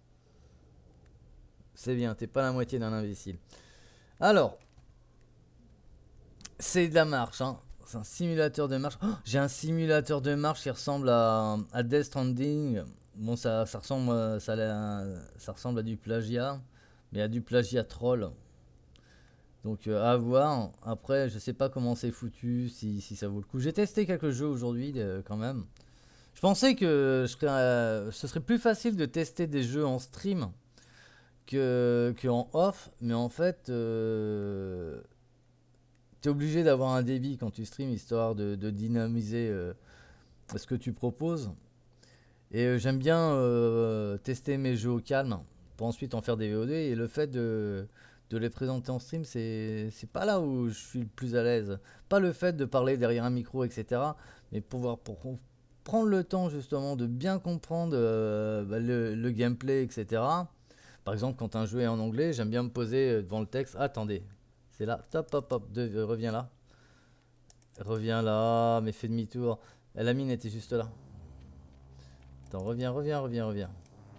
C'est bien, t'es pas la moitié d'un imbécile. Alors, c'est de la marche, hein. C'est un simulateur de marche. Oh, j'ai un simulateur de marche qui ressemble à Death Stranding. Bon, ça ressemble, ça ressemble à du plagiat, mais à du plagiat troll. Donc à voir. Après, je sais pas comment c'est foutu, si ça vaut le coup. J'ai testé quelques jeux aujourd'hui quand même. Je pensais que ce serait plus facile de tester des jeux en stream que en off, mais en fait, t'es obligé d'avoir un débit quand tu stream, histoire de dynamiser ce que tu proposes. Et j'aime bien tester mes jeux au calme pour ensuite en faire des VOD. Et le fait de les présenter en stream, c'est pas là où je suis le plus à l'aise. Pas le fait de parler derrière un micro, etc. Mais pour prendre le temps justement de bien comprendre le gameplay, etc. Par exemple, quand un jeu est en anglais, j'aime bien me poser devant le texte. Attendez, c'est là, top, hop, hop, reviens là. Reviens là, mais fais demi-tour. La mine était juste là. Attends, reviens.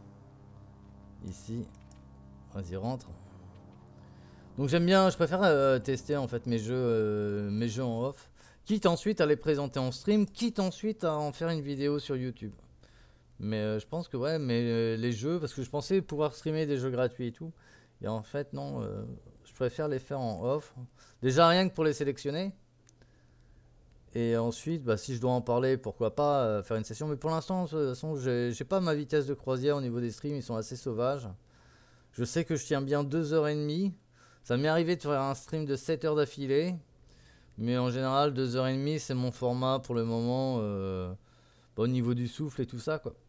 Ici. Vas-y, rentre. Donc j'aime bien, je préfère tester en fait mes jeux en off. Quitte ensuite à les présenter en stream, quitte ensuite à en faire une vidéo sur YouTube. Mais je pense que ouais, mais les jeux, parce que je pensais pouvoir streamer des jeux gratuits et tout. Et en fait, non, je préfère les faire en off. Déjà rien que pour les sélectionner. Et ensuite, bah, si je dois en parler, pourquoi pas faire une session. Mais pour l'instant, de toute façon, j'ai pas ma vitesse de croisière au niveau des streams, ils sont assez sauvages. Je sais que je tiens bien 2h30. Ça m'est arrivé de faire un stream de 7 heures d'affilée. Mais en général, 2h30, c'est mon format pour le moment. Bah, au niveau du souffle et tout ça, quoi.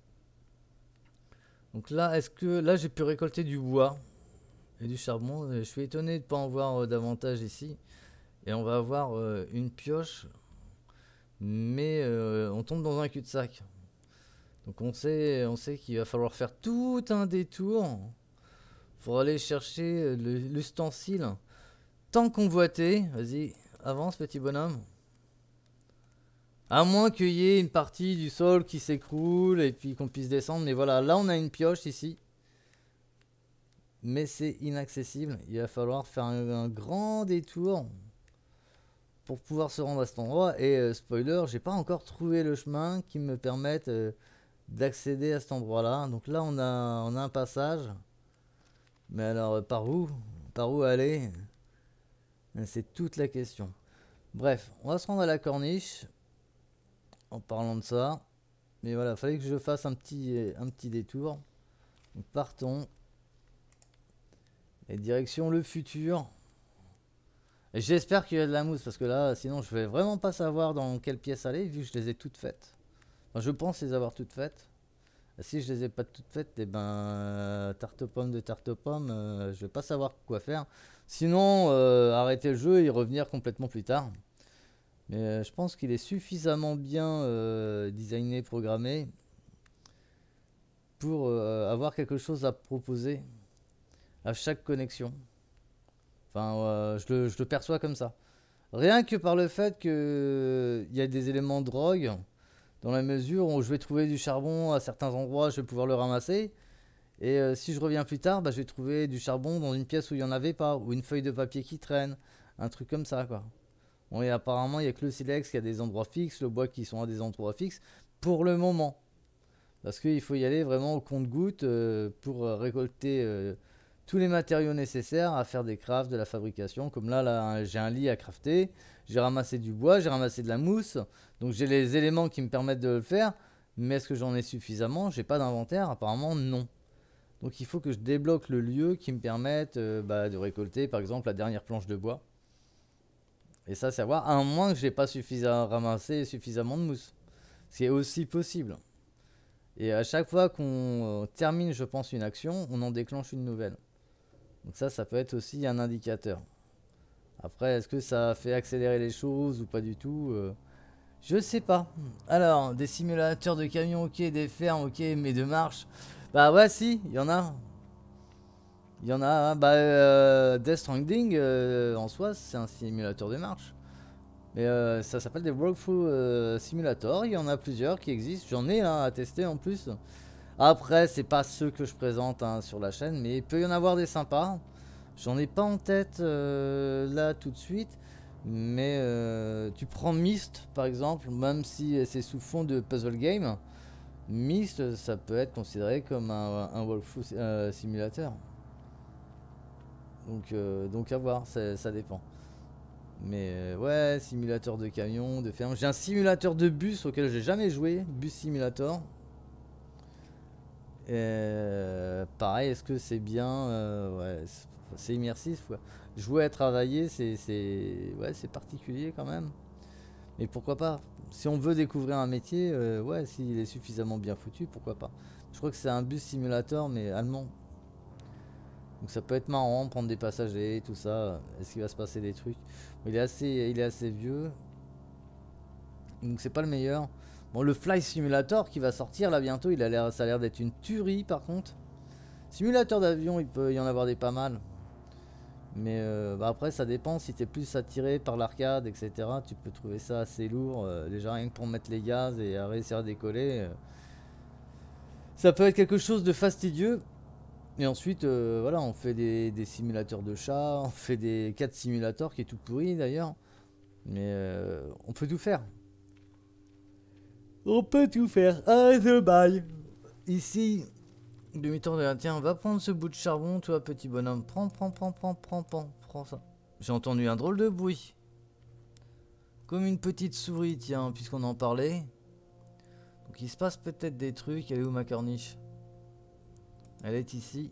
Donc là, est-ce que là j'ai pu récolter du bois et du charbon? Je suis étonné de ne pas en voir davantage ici. Et on va avoir une pioche, mais on tombe dans un cul-de-sac. Donc on sait qu'il va falloir faire tout un détour pour aller chercher l'ustensile tant convoité. Vas-y, avance petit bonhomme. À moins qu'il y ait une partie du sol qui s'écroule et puis qu'on puisse descendre. Mais voilà, là on a une pioche ici. Mais c'est inaccessible. Il va falloir faire un grand détour pour pouvoir se rendre à cet endroit. Et spoiler, j'ai pas encore trouvé le chemin qui me permette d'accéder à cet endroit-là. Donc là on a un passage. Mais alors par où? Par où aller? C'est toute la question. Bref, on va se rendre à la corniche. En parlant de ça. Mais voilà, fallait que je fasse un petit détour. Donc partons. Et direction le futur. Et j'espère qu'il y a de la mousse, parce que là, sinon je vais vraiment pas savoir dans quelle pièce aller, vu que je les ai toutes faites. Enfin, je pense les avoir toutes faites. Et si je les ai pas toutes faites, et ben tarte aux pommes de tarte aux pommes, je vais pas savoir quoi faire. Sinon, arrêter le jeu et y revenir complètement plus tard. Mais je pense qu'il est suffisamment bien designé, programmé pour avoir quelque chose à proposer à chaque connexion. Enfin, je le perçois comme ça. Rien que par le fait qu'il y a des éléments de drogue, dans la mesure où je vais trouver du charbon à certains endroits, je vais pouvoir le ramasser. Et si je reviens plus tard, bah, je vais trouver du charbon dans une pièce où il n'y en avait pas, ou une feuille de papier qui traîne, un truc comme ça, quoi. Bon, et apparemment, il n'y a que le silex qui a des endroits fixes, le bois qui sont à des endroits fixes, pour le moment. Parce qu'il faut y aller vraiment au compte-gouttes pour récolter tous les matériaux nécessaires à faire des crafts, de la fabrication. Comme là j'ai un lit à crafter, j'ai ramassé du bois, j'ai ramassé de la mousse. Donc j'ai les éléments qui me permettent de le faire. Mais est-ce que j'en ai suffisamment? J'ai pas d'inventaire, apparemment non. Donc il faut que je débloque le lieu qui me permette de récolter par exemple la dernière planche de bois. Et ça, c'est à voir, à moins que j'ai pas ramassé suffisamment de mousse. Ce qui est aussi possible. Et à chaque fois qu'on termine, je pense, une action, on en déclenche une nouvelle. Donc ça peut être aussi un indicateur. Après, est-ce que ça fait accélérer les choses ou pas du tout je sais pas. Alors, des simulateurs de camions, ok, des fermes, ok, mais de marche. Bah ouais, si, il y en a. Il y en a, hein. Death Stranding, en soi, c'est un simulateur de marche. Mais ça s'appelle des Walkthrough Simulator. Il y en a plusieurs qui existent. J'en ai à tester en plus. Après, c'est pas ceux que je présente sur la chaîne, mais il peut y en avoir des sympas. J'en ai pas en tête là tout de suite. Mais tu prends Myst par exemple, même si c'est sous fond de puzzle game. Myst, ça peut être considéré comme un walkthrough simulateur. Donc à voir, ça dépend. Mais ouais, simulateur de camion, de ferme. J'ai un simulateur de bus auquel j'ai jamais joué, Bus Simulator. Pareil, est-ce que c'est bien ouais, c'est immersif. Ouais. Jouer à travailler, ouais, c'est particulier quand même. Mais pourquoi pas? Si on veut découvrir un métier, ouais, s'il est suffisamment bien foutu, pourquoi pas? Je crois que c'est un bus simulator, mais allemand. Donc ça peut être marrant, prendre des passagers, tout ça. Est-ce qu'il va se passer des trucs? Il est assez vieux. Donc c'est pas le meilleur. Bon, le Fly Simulator qui va sortir là bientôt, ça a l'air d'être une tuerie par contre. Simulateur d'avion, il peut y en avoir des pas mal. Mais après, ça dépend. Si t'es plus attiré par l'arcade, etc., tu peux trouver ça assez lourd. Déjà, rien que pour mettre les gaz et à réussir à décoller, ça peut être quelque chose de fastidieux. Et ensuite, voilà, on fait des simulateurs de chats, on fait des 4 simulateurs qui est tout pourri d'ailleurs. Mais on peut tout faire. On peut tout faire. Ah, the bye. Ici, demi-tour de la tiens, va prendre ce bout de charbon, toi, petit bonhomme. Prends ça. J'ai entendu un drôle de bruit. Comme une petite souris, tiens, puisqu'on en parlait. Donc il se passe peut-être des trucs. Elle est où ma corniche? Elle est ici.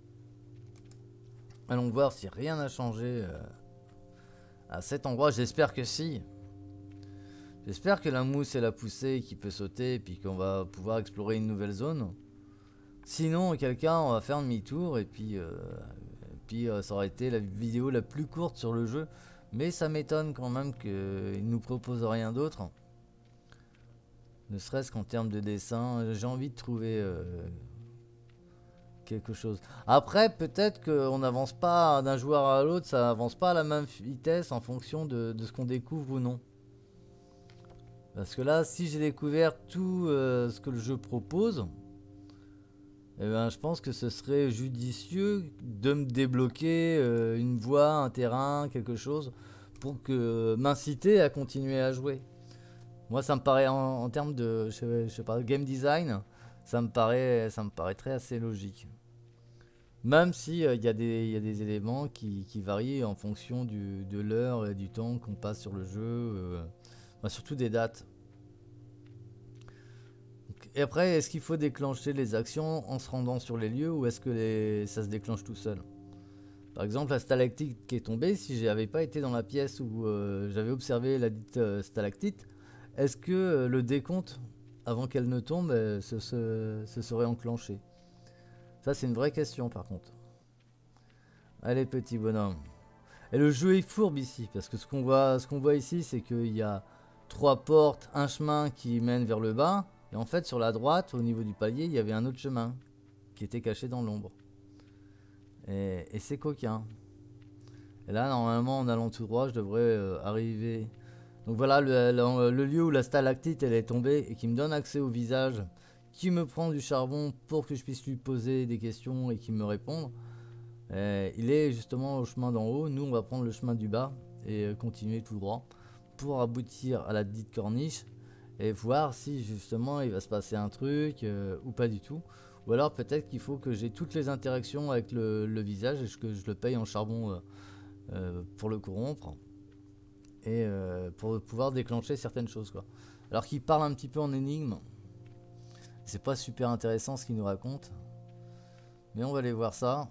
Allons voir si rien n'a changé à cet endroit. J'espère que si. J'espère que la mousse elle a poussé et qu'il peut sauter et puis qu'on va pouvoir explorer une nouvelle zone. Sinon, quelqu'un, on va faire demi-tour et puis, ça aurait été la vidéo la plus courte sur le jeu. Mais ça m'étonne quand même qu'il nous propose rien d'autre. Ne serait-ce qu'en termes de dessin, j'ai envie de trouver quelque chose. Après, peut-être qu'on n'avance pas d'un joueur à l'autre, ça n'avance pas à la même vitesse en fonction de ce qu'on découvre ou non. Parce que là, si j'ai découvert tout ce que le jeu propose, eh ben, je pense que ce serait judicieux de me débloquer une voie, un terrain, quelque chose, pour que m'inciter à continuer à jouer. Moi, ça me paraît en termes de, je sais pas, game design, ça me paraît très assez logique. Même si il y a des éléments qui varient en fonction de l'heure et du temps qu'on passe sur le jeu, surtout des dates. Et après, est-ce qu'il faut déclencher les actions en se rendant sur les lieux ou est-ce que ça se déclenche tout seul? Par exemple, la stalactite qui est tombée, si j'avais pas été dans la pièce où j'avais observé la dite stalactite, est-ce que le décompte avant qu'elle ne tombe se serait enclenché? Ça, c'est une vraie question par contre. Allez, petit bonhomme. Et le jeu est fourbe ici, parce que ce qu'on voit ici, c'est qu'il y a 3 portes, un chemin qui mène vers le bas, et en fait, sur la droite, au niveau du palier, il y avait un autre chemin qui était caché dans l'ombre. Et c'est coquin. Et là, normalement, en allant tout droit, je devrais arriver. Donc voilà le lieu où la stalactite elle est tombée et qui me donne accès au visage, qui me prend du charbon pour que je puisse lui poser des questions et qu'il me réponde. Il est justement au chemin d'en haut. Nous, on va prendre le chemin du bas et continuer tout droit. pour aboutir à la dite corniche et voir si justement il va se passer un truc ou pas du tout. Ou alors peut-être qu'il faut que j'ai toutes les interactions avec le visage et que je le paye en charbon pour le corrompre et pour pouvoir déclencher certaines choses, quoi. Alors qu'il parle un petit peu en énigme. C'est pas super intéressant ce qu'il nous raconte. Mais on va aller voir ça.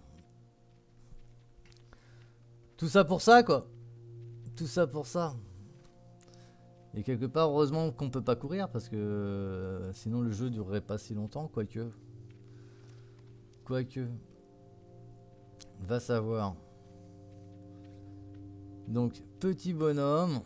Tout ça pour ça, quoi. Tout ça pour ça. Et quelque part, heureusement qu'on peut pas courir parce que sinon le jeu durerait pas si longtemps, quoique. Quoique. Va savoir. Donc, petit bonhomme.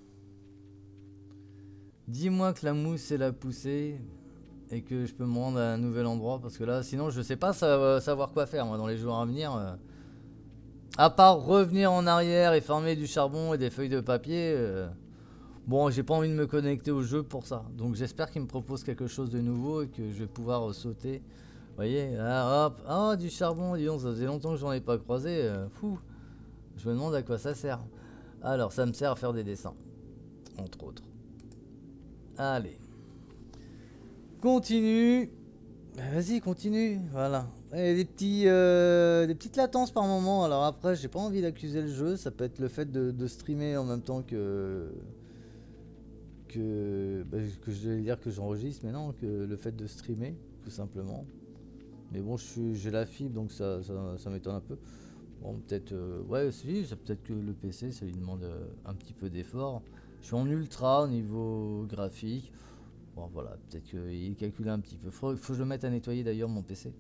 Dis-moi que la mousse est la poussée et que je peux me rendre à un nouvel endroit parce que là, sinon, je sais pas savoir quoi faire moi dans les jours à venir. À part revenir en arrière et farmer du charbon et des feuilles de papier. Bon, j'ai pas envie de me connecter au jeu pour ça. Donc, j'espère qu'il me propose quelque chose de nouveau et que je vais pouvoir sauter. Vous voyez, là, hop, oh, du charbon, dis donc, ça faisait longtemps que j'en ai pas croisé. Fou, je me demande à quoi ça sert. Alors, ça me sert à faire des dessins, entre autres. Allez. Continue. Vas-y, continue. Voilà. Et des petites latences par moment. Alors après, j'ai pas envie d'accuser le jeu. Ça peut être le fait de streamer en même temps que je vais dire que j'enregistre, mais non, que le fait de streamer, tout simplement. Mais bon, j'ai la fibre, donc ça m'étonne un peu. Bon, peut-être, ouais, si, peut-être que le PC, ça lui demande un petit peu d'effort. Je suis en ultra au niveau graphique. Bon, voilà, peut-être qu'il calcule un petit peu. Faut que je le mette à nettoyer d'ailleurs, mon PC.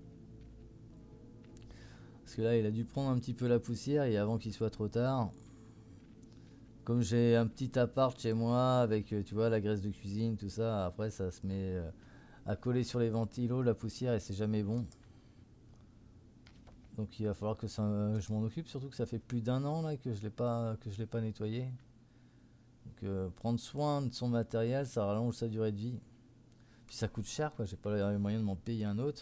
Parce que là, il a dû prendre un petit peu la poussière et avant qu'il soit trop tard. Comme j'ai un petit appart chez moi avec, tu vois, la graisse de cuisine, tout ça, après, ça se met à coller sur les ventilos, la poussière, et c'est jamais bon. Donc il va falloir que je m'en occupe, surtout que ça fait plus d'un an là que je l'ai pas nettoyé. Donc prendre soin de son matériel, ça rallonge sa durée de vie. Puis ça coûte cher, quoi. J'ai pas les moyens de m'en payer un autre.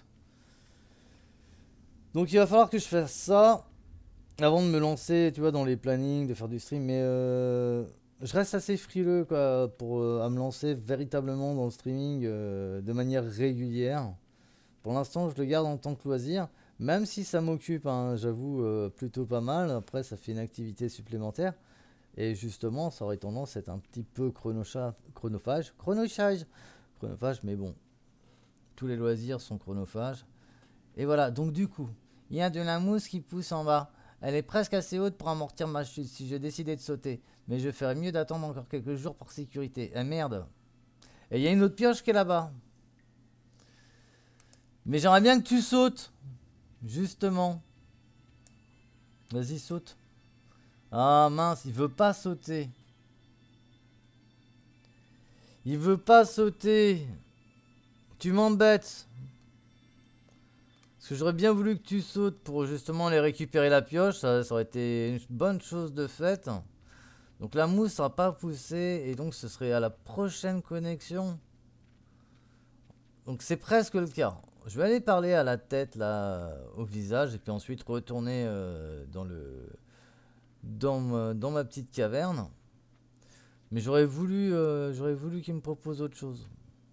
Donc il va falloir que je fasse ça avant de me lancer, tu vois, dans les plannings, de faire du stream. Mais je reste assez frileux, quoi, pour à me lancer véritablement dans le streaming de manière régulière. Pour l'instant, je le garde en tant que loisir. Même si ça m'occupe, hein, j'avoue, plutôt pas mal. Après, ça fait une activité supplémentaire. Et justement, ça aurait tendance à être un petit peu chronophage. Chronophage, mais bon, tous les loisirs sont chronophages. Et voilà, donc du coup, il y a de la mousse qui pousse en bas. Elle est presque assez haute pour amortir ma chute si je décidais de sauter. Mais je ferais mieux d'attendre encore quelques jours par sécurité. Ah merde. Et il y a une autre pioche qui est là-bas. Mais j'aimerais bien que tu sautes. Justement. Vas-y, saute. Ah mince, il veut pas sauter. Il veut pas sauter. Tu m'embêtes. Parce que j'aurais bien voulu que tu sautes pour justement aller récupérer la pioche. Ça aurait été une bonne chose de faite. Donc la mousse sera pas poussée. Et donc ce serait à la prochaine connexion. Donc c'est presque le cas. Je vais aller parler à la tête là, au visage. Et puis ensuite retourner dans ma petite caverne. Mais j'aurais voulu qu'il me propose autre chose.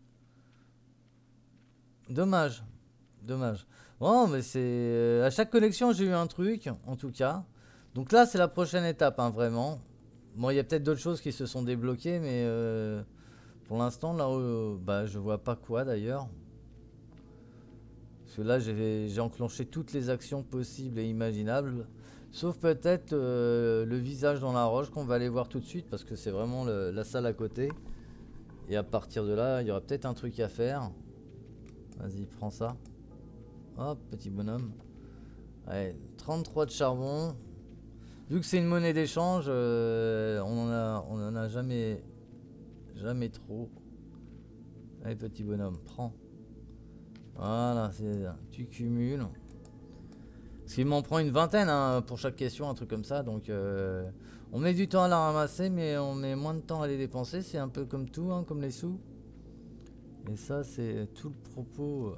Dommage. Dommage. Bon, mais c'est... à chaque connexion, j'ai eu un truc, en tout cas. Donc là, c'est la prochaine étape, hein, vraiment. Bon, il y a peut-être d'autres choses qui se sont débloquées, mais... pour l'instant, là, bah, je vois pas quoi, d'ailleurs. Parce que là, j'ai enclenché toutes les actions possibles et imaginables. Sauf peut-être le visage dans la roche qu'on va aller voir tout de suite, parce que c'est vraiment la salle à côté. Et à partir de là, il y aura peut-être un truc à faire. Vas-y, prends ça. Hop, petit bonhomme. Ouais, 33 de charbon. Vu que c'est une monnaie d'échange, on en a jamais trop. Allez, petit bonhomme, prends. Voilà, tu cumules. Parce qu'il m'en prend une vingtaine, hein, pour chaque question, un truc comme ça. Donc on met du temps à la ramasser, mais on met moins de temps à les dépenser. C'est un peu comme tout, hein, comme les sous. Et ça, c'est tout le propos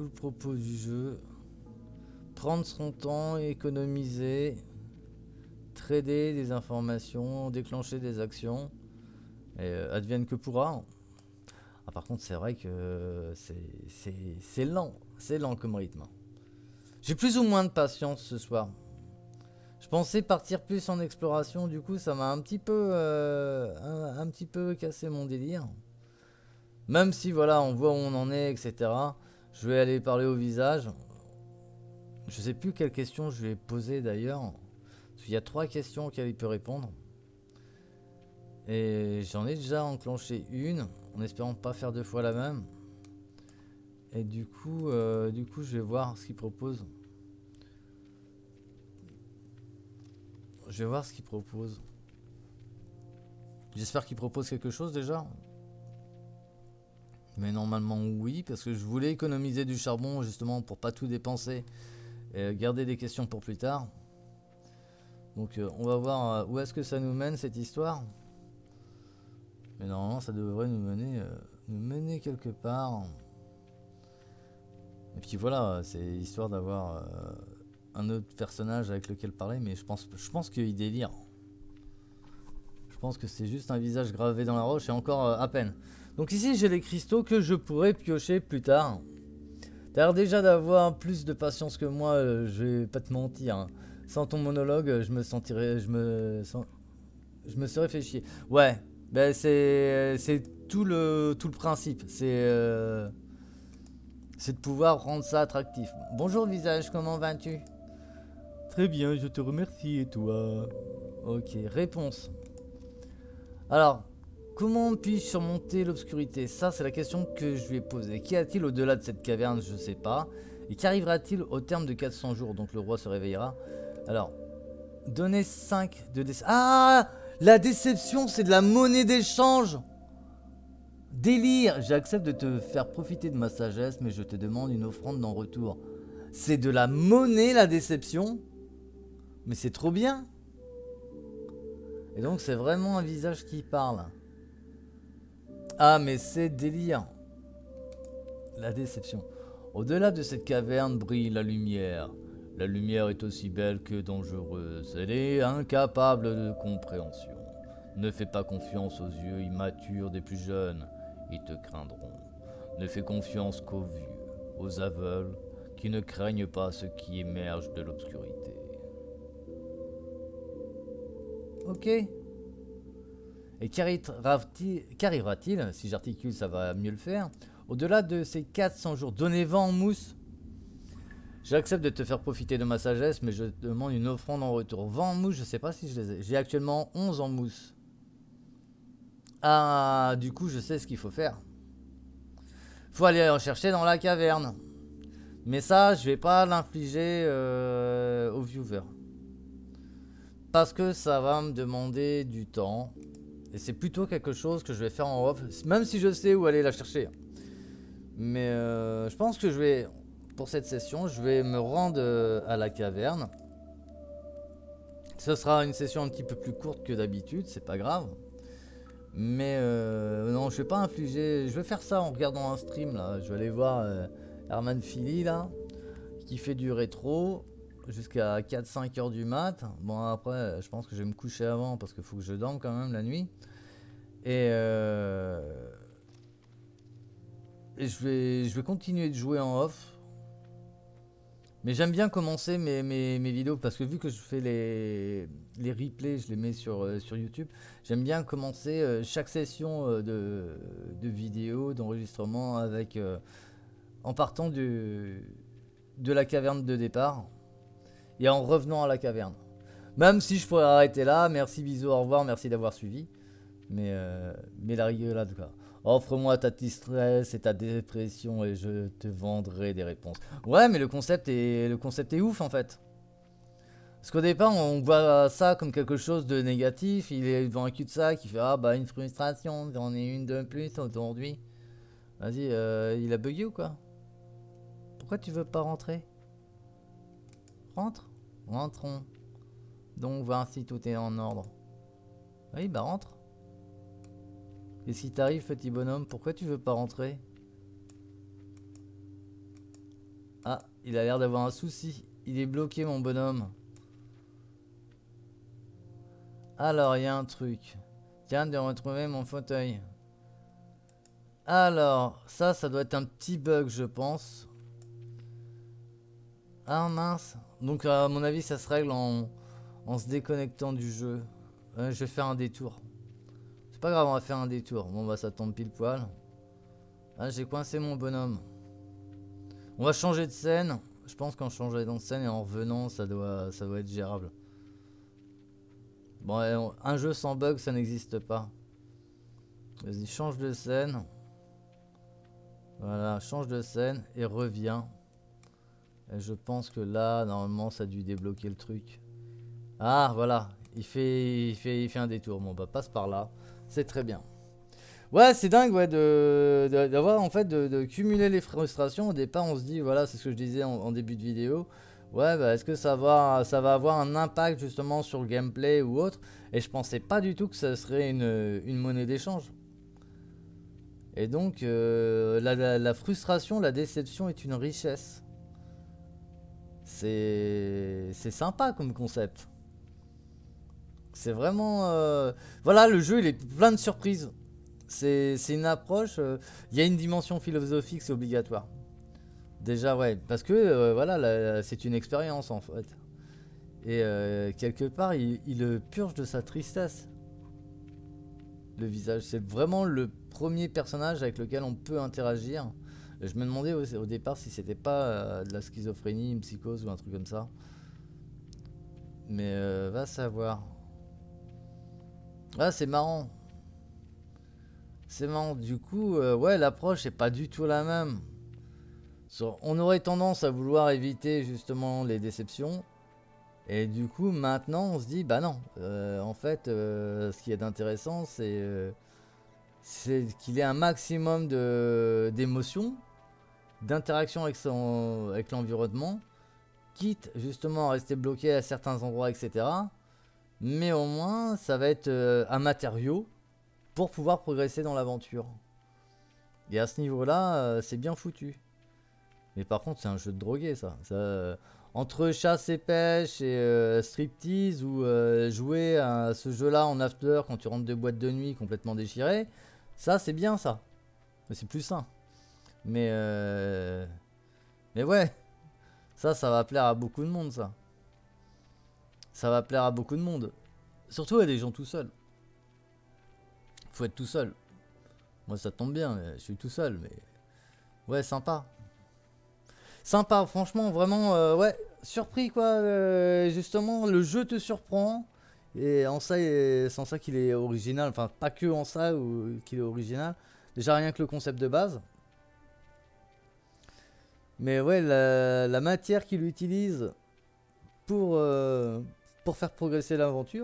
du jeu. Prendre son temps, économiser, trader des informations, déclencher des actions, et advienne que pourra. Ah, par contre, c'est vrai que c'est lent comme rythme. J'ai plus ou moins de patience ce soir. Je pensais partir plus en exploration, du coup ça m'a un petit peu cassé mon délire. Même si voilà, on voit où on en est, etc. Je vais aller parler au visage. Je sais plus quelle question je vais poser d'ailleurs. Il y a 3 questions auxquelles il peut répondre. Et j'en ai déjà enclenché une, en espérant pas faire 2 fois la même. Et du coup, je vais voir ce qu'il propose. Je vais voir ce qu'il propose. J'espère qu'il propose quelque chose déjà. Mais normalement oui, parce que je voulais économiser du charbon justement pour pas tout dépenser et garder des questions pour plus tard. Donc on va voir où est-ce que ça nous mène cette histoire. Mais normalement ça devrait nous mener quelque part. Et puis voilà, c'est histoire d'avoir un autre personnage avec lequel parler, mais je pense qu'il délire. Je pense que c'est juste un visage gravé dans la roche et encore à peine. Donc ici j'ai les cristaux que je pourrais piocher plus tard. T'as l'air déjà d'avoir plus de patience que moi, je vais pas te mentir. Hein. Sans ton monologue, je me serais fait chier. Ouais, ben c'est tout le principe. C'est de pouvoir rendre ça attractif. Bonjour visage, comment vas-tu? Très bien, je te remercie et toi? Ok, réponse. Alors, comment puis-je surmonter l'obscurité? Ça, c'est la question que je lui ai posée. Qu'y a-t-il au-delà de cette caverne? Je sais pas. Et qu'arrivera-t-il au terme de 400 jours? Donc le roi se réveillera. Alors, donner 5 de déception. Ah! La déception, c'est de la monnaie d'échange! Délire! J'accepte de te faire profiter de ma sagesse, mais je te demande une offrande en retour. C'est de la monnaie, la déception? Mais c'est trop bien! Et donc, c'est vraiment un visage qui parle. Ah, mais c'est délire. La déception. Au-delà de cette caverne brille la lumière. La lumière est aussi belle que dangereuse. Elle est incapable de compréhension. Ne fais pas confiance aux yeux immatures des plus jeunes. Ils te craindront. Ne fais confiance qu'aux vieux, aux aveugles, qui ne craignent pas ce qui émerge de l'obscurité. Ok. Et qu'arrivera-t-il, si j'articule ça va mieux le faire, au-delà de ces 400 jours? Donnez vent en mousse. J'accepte de te faire profiter de ma sagesse, mais je te demande une offrande en retour. Vent en mousse, je sais pas si je les ai. J'ai actuellement 11 en mousse. Ah, du coup, je sais ce qu'il faut faire. Faut aller en chercher dans la caverne. Mais ça, je vais pas l'infliger aux viewers. Parce que ça va me demander du temps. Et c'est plutôt quelque chose que je vais faire en off, même si je sais où aller la chercher. Mais je pense que je vais, pour cette session, je vais me rendre à la caverne. Ce sera une session un petit peu plus courte que d'habitude, c'est pas grave. Mais non, je vais pas infliger, je vais faire ça en regardant un stream là. Je vais aller voir Herman Philly là, qui fait du rétro jusqu'à 4-5 heures du mat. Bon après, je pense que je vais me coucher avant parce qu'il faut que je dorme quand même la nuit. Et je vais continuer de jouer en off. Mais j'aime bien commencer mes vidéos parce que vu que je fais les replays, je les mets sur YouTube. J'aime bien commencer chaque session de vidéo, d'enregistrement avec en partant de la caverne de départ et en revenant à la caverne. Même si je pourrais arrêter là, merci, bisous, au revoir, merci d'avoir suivi. Mais la rigolade quoi. Offre-moi ta tristesse et ta dépression et je te vendrai des réponses. Ouais, mais le concept est ouf en fait. Parce qu'au départ, on voit ça comme quelque chose de négatif. Il est devant un cul-de-sac, il fait ah bah une frustration, j'en ai une de plus aujourd'hui. Vas-y, il a bugué ou quoi? Pourquoi tu veux pas rentrer? Rentre? Rentrons. Donc voir si tout est en ordre. Oui, bah rentre. Qu'est-ce qui t'arrive, petit bonhomme? Pourquoi tu veux pas rentrer? Ah, il a l'air d'avoir un souci. Il est bloqué, mon bonhomme. Alors, il y a un truc. Tiens, de retrouver mon fauteuil. Alors, ça doit être un petit bug, je pense. Ah mince. Donc, à mon avis, ça se règle en se déconnectant du jeu. Je vais faire un détour. C'est pas grave, on va faire un détour. Bon, bah, ça tombe pile poil. Ah, j'ai coincé mon bonhomme. On va changer de scène. Je pense qu'en changeant de scène et en revenant, ça doit être gérable. Bon, un jeu sans bug, ça n'existe pas. Vas-y, change de scène. Voilà, change de scène et reviens. Et je pense que là, normalement, ça a dû débloquer le truc. Ah, voilà. Il fait un détour. Bon, bah, passe par là. C'est très bien. Ouais, c'est dingue, ouais, d'avoir, en fait, de cumuler les frustrations. Au départ, on se dit, voilà, c'est ce que je disais en début de vidéo. Ouais, bah, est-ce que ça va avoir un impact, justement, sur le gameplay ou autre? Et je pensais pas du tout que ça serait une monnaie d'échange. Et donc, la frustration, la déception est une richesse. C'est sympa comme concept. C'est vraiment... Voilà, le jeu, il est plein de surprises. C'est une approche... Il y a une dimension philosophique, c'est obligatoire. Déjà, ouais. Parce que, voilà, c'est une expérience, en fait. Et quelque part, il purge de sa tristesse. Le visage. C'est vraiment le premier personnage avec lequel on peut interagir. Je me demandais au départ si c'était pas de la schizophrénie, une psychose ou un truc comme ça. Mais va savoir. Ah, c'est marrant. C'est marrant. Du coup, ouais, l'approche est pas du tout la même. On aurait tendance à vouloir éviter justement les déceptions. Et du coup, maintenant, on se dit, bah non. En fait, ce qui est intéressant, c'est qu'il ait un maximum d'émotions, d'interaction avec l'environnement, quitte justement à rester bloqué à certains endroits, etc. Mais au moins, ça va être un matériau pour pouvoir progresser dans l'aventure. Et à ce niveau-là, c'est bien foutu. Mais par contre, c'est un jeu de drogué, ça. Entre chasse et pêche et striptease ou jouer à ce jeu-là en after quand tu rentres de boîte de nuit complètement déchiré, ça, c'est bien, ça. Mais c'est plus sain. Mais ouais, ça va plaire à beaucoup de monde, ça. Ça va plaire à beaucoup de monde. Surtout à des gens tout seuls. Faut être tout seul. Moi, ça tombe bien, je suis tout seul, mais... Ouais, sympa. Sympa, franchement, vraiment, ouais, surpris, quoi. Justement, le jeu te surprend. Et en ça, c'est en ça qu'il est original. Enfin, pas que en ça qu'il est original. Déjà, rien que le concept de base. Mais ouais, la matière qu'il utilise pour faire progresser l'aventure,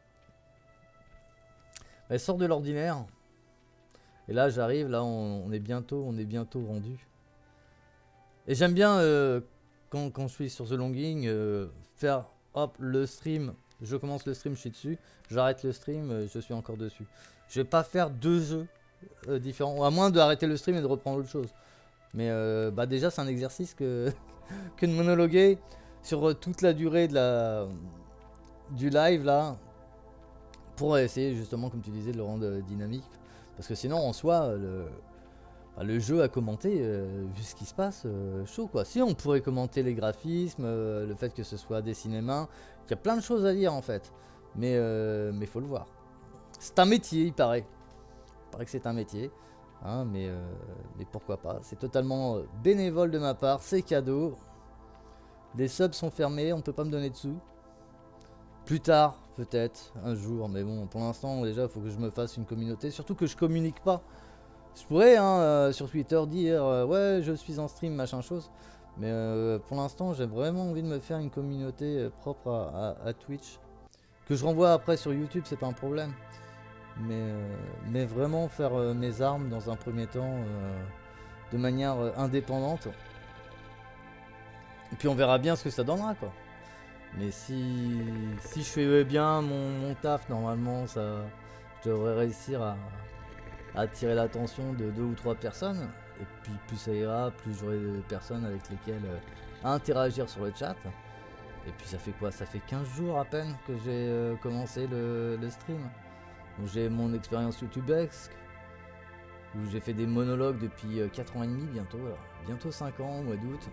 elle sort de l'ordinaire. Et là, j'arrive, là, on est bientôt rendu. Et j'aime bien, quand je suis sur The Longing, faire, hop, le stream. Je commence le stream, je suis dessus. J'arrête le stream, je suis encore dessus. Je vais pas faire deux jeux différents. À moins d'arrêter le stream et de reprendre autre chose. Mais bah déjà, c'est un exercice que de monologuer sur toute la durée du live, là. Pour essayer, justement, comme tu disais, de le rendre dynamique. Parce que sinon, en soi, le jeu à commenter, vu ce qui se passe, chaud, quoi. Si, on pourrait commenter les graphismes, le fait que ce soit des cinémas. Il y a plein de choses à dire, en fait. Mais faut le voir. C'est un métier, il paraît. Il paraît que c'est un métier. Hein, mais pourquoi pas. C'est totalement bénévole de ma part. C'est cadeau. Les subs sont fermés. On ne peut pas me donner de sous. Plus tard, peut-être, un jour. Mais bon, pour l'instant, déjà, il faut que je me fasse une communauté. Surtout que je communique pas. Je pourrais, hein, sur Twitter, dire ouais, je suis en stream, machin chose. Mais pour l'instant, j'ai vraiment envie de me faire une communauté propre à Twitch. Que je renvoie après sur YouTube, c'est pas un problème. Mais vraiment faire mes armes dans un premier temps de manière indépendante. Et puis on verra bien ce que ça donnera, quoi. Mais si je fais bien mon taf, normalement, je devrais réussir à attirer l'attention de 2 ou 3 personnes. Et puis plus ça ira, plus j'aurai de personnes avec lesquelles interagir sur le chat. Et puis ça fait quoi? Ça fait 15 jours à peine que j'ai commencé le stream. Donc j'ai mon expérience YouTubesque, où j'ai fait des monologues depuis 4 ans et demi bientôt. Alors. Bientôt 5 ans au mois d'août.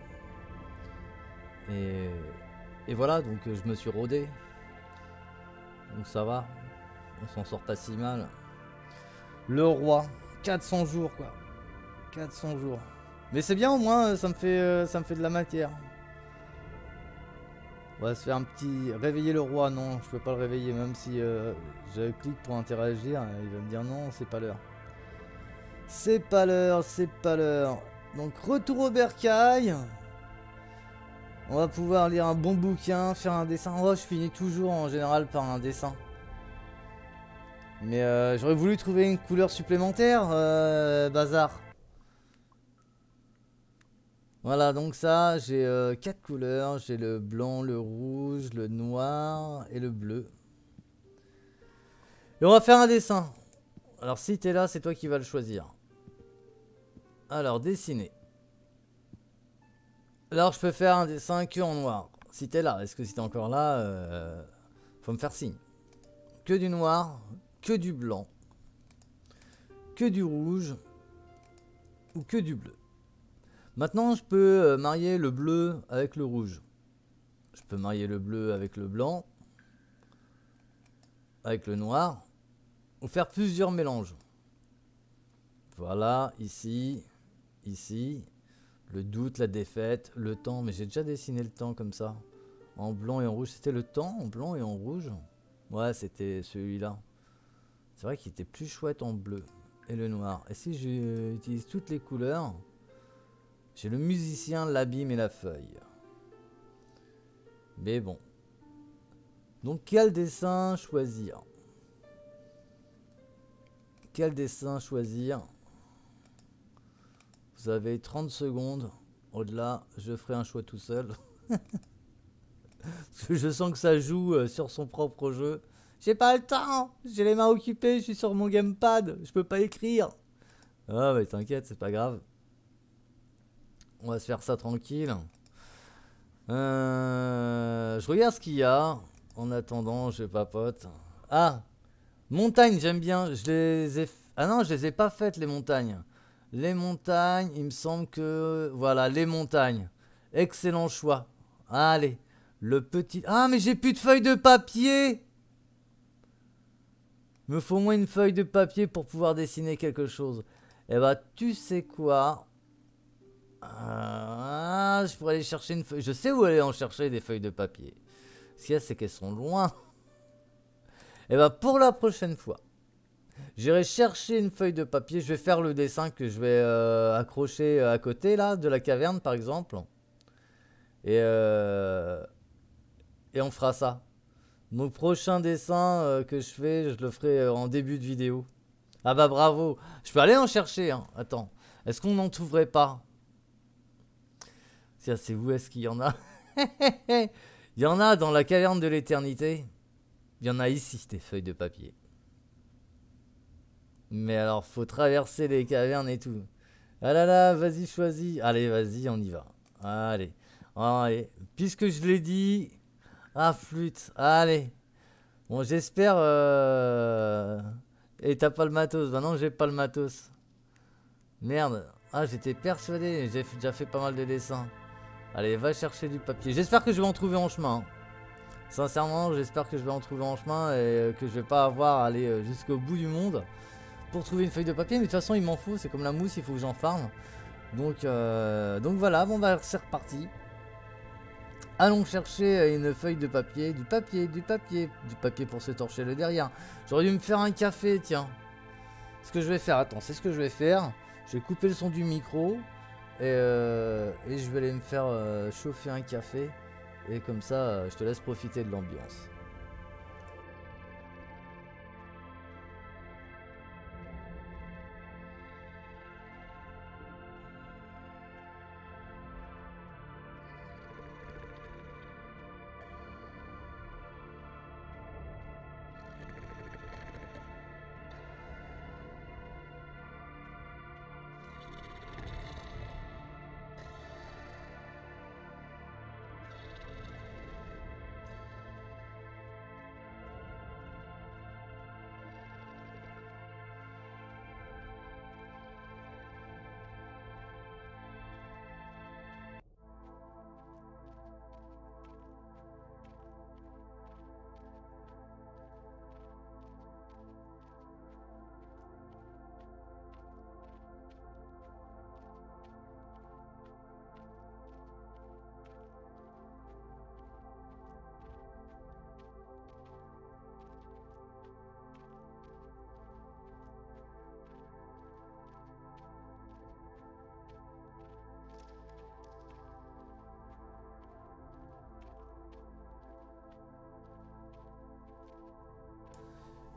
Et voilà, donc je me suis rodé. Donc ça va. On s'en sort pas si mal. Le roi. 400 jours quoi. 400 jours. Mais c'est bien au moins, ça me fait de la matière. On va se faire un petit... Réveiller le roi, non, je peux pas le réveiller, même si je clique pour interagir, il va me dire non, c'est pas l'heure. C'est pas l'heure, c'est pas l'heure. Donc retour au bercail. On va pouvoir lire un bon bouquin, faire un dessin. Oh, je finis toujours en général par un dessin. Mais j'aurais voulu trouver une couleur supplémentaire, bazar. Voilà, donc ça, j'ai 4 couleurs. J'ai le blanc, le rouge, le noir et le bleu. Et on va faire un dessin. Alors si t'es là, c'est toi qui vas le choisir. Alors, dessiner. Alors, je peux faire un dessin que en noir. Si t'es là, est-ce que si t'es encore là, faut me faire signe. Que du noir, que du blanc, que du rouge ou que du bleu. Maintenant, je peux marier le bleu avec le rouge. Je peux marier le bleu avec le blanc, avec le noir, ou faire plusieurs mélanges. Voilà, ici, ici, le doute, la défaite, le temps. Mais j'ai déjà dessiné le temps comme ça, en blanc et en rouge. C'était le temps en blanc et en rouge. Ouais, c'était celui-là. C'est vrai qu'il était plus chouette en bleu et le noir. Et si j'utilise toutes les couleurs, j'ai le musicien, l'abîme et la feuille. Mais bon. Donc quel dessin choisir? Quel dessin choisir? Vous avez 30 secondes. Au-delà, je ferai un choix tout seul. Parce que je sens que ça joue sur son propre jeu. J'ai pas le temps. J'ai les mains occupées. Je suis sur mon gamepad. Je peux pas écrire. Ah mais t'inquiète, c'est pas grave. On va se faire ça tranquille. Je regarde ce qu'il y a. En attendant, je papote. Ah, montagne, j'aime bien. Je les ai... Ah non, je les ai pas faites, les montagnes. Les montagnes, il me semble que... Voilà, les montagnes. Excellent choix. Allez, le petit... Ah, mais j'ai plus de feuilles de papier. Il me faut au moins une feuille de papier pour pouvoir dessiner quelque chose. Eh bah, tu sais quoi? Je pourrais aller chercher une feuille. Je sais où aller en chercher des feuilles de papier. Ce qu'il y a, c'est qu'elles sont loin. Et bah, pour la prochaine fois, j'irai chercher une feuille de papier. Je vais faire le dessin que je vais accrocher à côté là, de la caverne par exemple. Et on fera ça. Mon prochain dessin que je fais, je le ferai en début de vidéo. Ah bah bravo. Je peux aller en chercher. Hein. Attends. Est-ce qu'on n'en trouverait pas? C'est où est-ce qu'il y en a? Il y en a dans la caverne de l'éternité. Il y en a ici, des feuilles de papier. Mais alors, faut traverser les cavernes et tout. Ah là là, vas-y, choisis. Allez, vas-y, on y va. Allez. Allez. Puisque je l'ai dit. Ah, flûte. Allez. Bon, j'espère... Et t'as pas le matos. Bah non, j'ai pas le matos. Merde. Ah, j'étais persuadé. J'ai déjà fait pas mal de dessins. Allez, va chercher du papier. J'espère que je vais en trouver en chemin. Sincèrement, j'espère que je vais en trouver en chemin et que je vais pas avoir à aller jusqu'au bout du monde pour trouver une feuille de papier. Mais de toute façon, il m'en faut. C'est comme la mousse, il faut que j'en farme. Donc voilà, bon bah c'est reparti. Allons chercher une feuille de papier, du papier pour se torcher le derrière. J'aurais dû me faire un café, tiens. Ce que je vais faire, attends, c'est ce que je vais faire. Je vais couper le son du micro et je vais aller me faire chauffer un café. Et comme ça, je te laisse profiter de l'ambiance.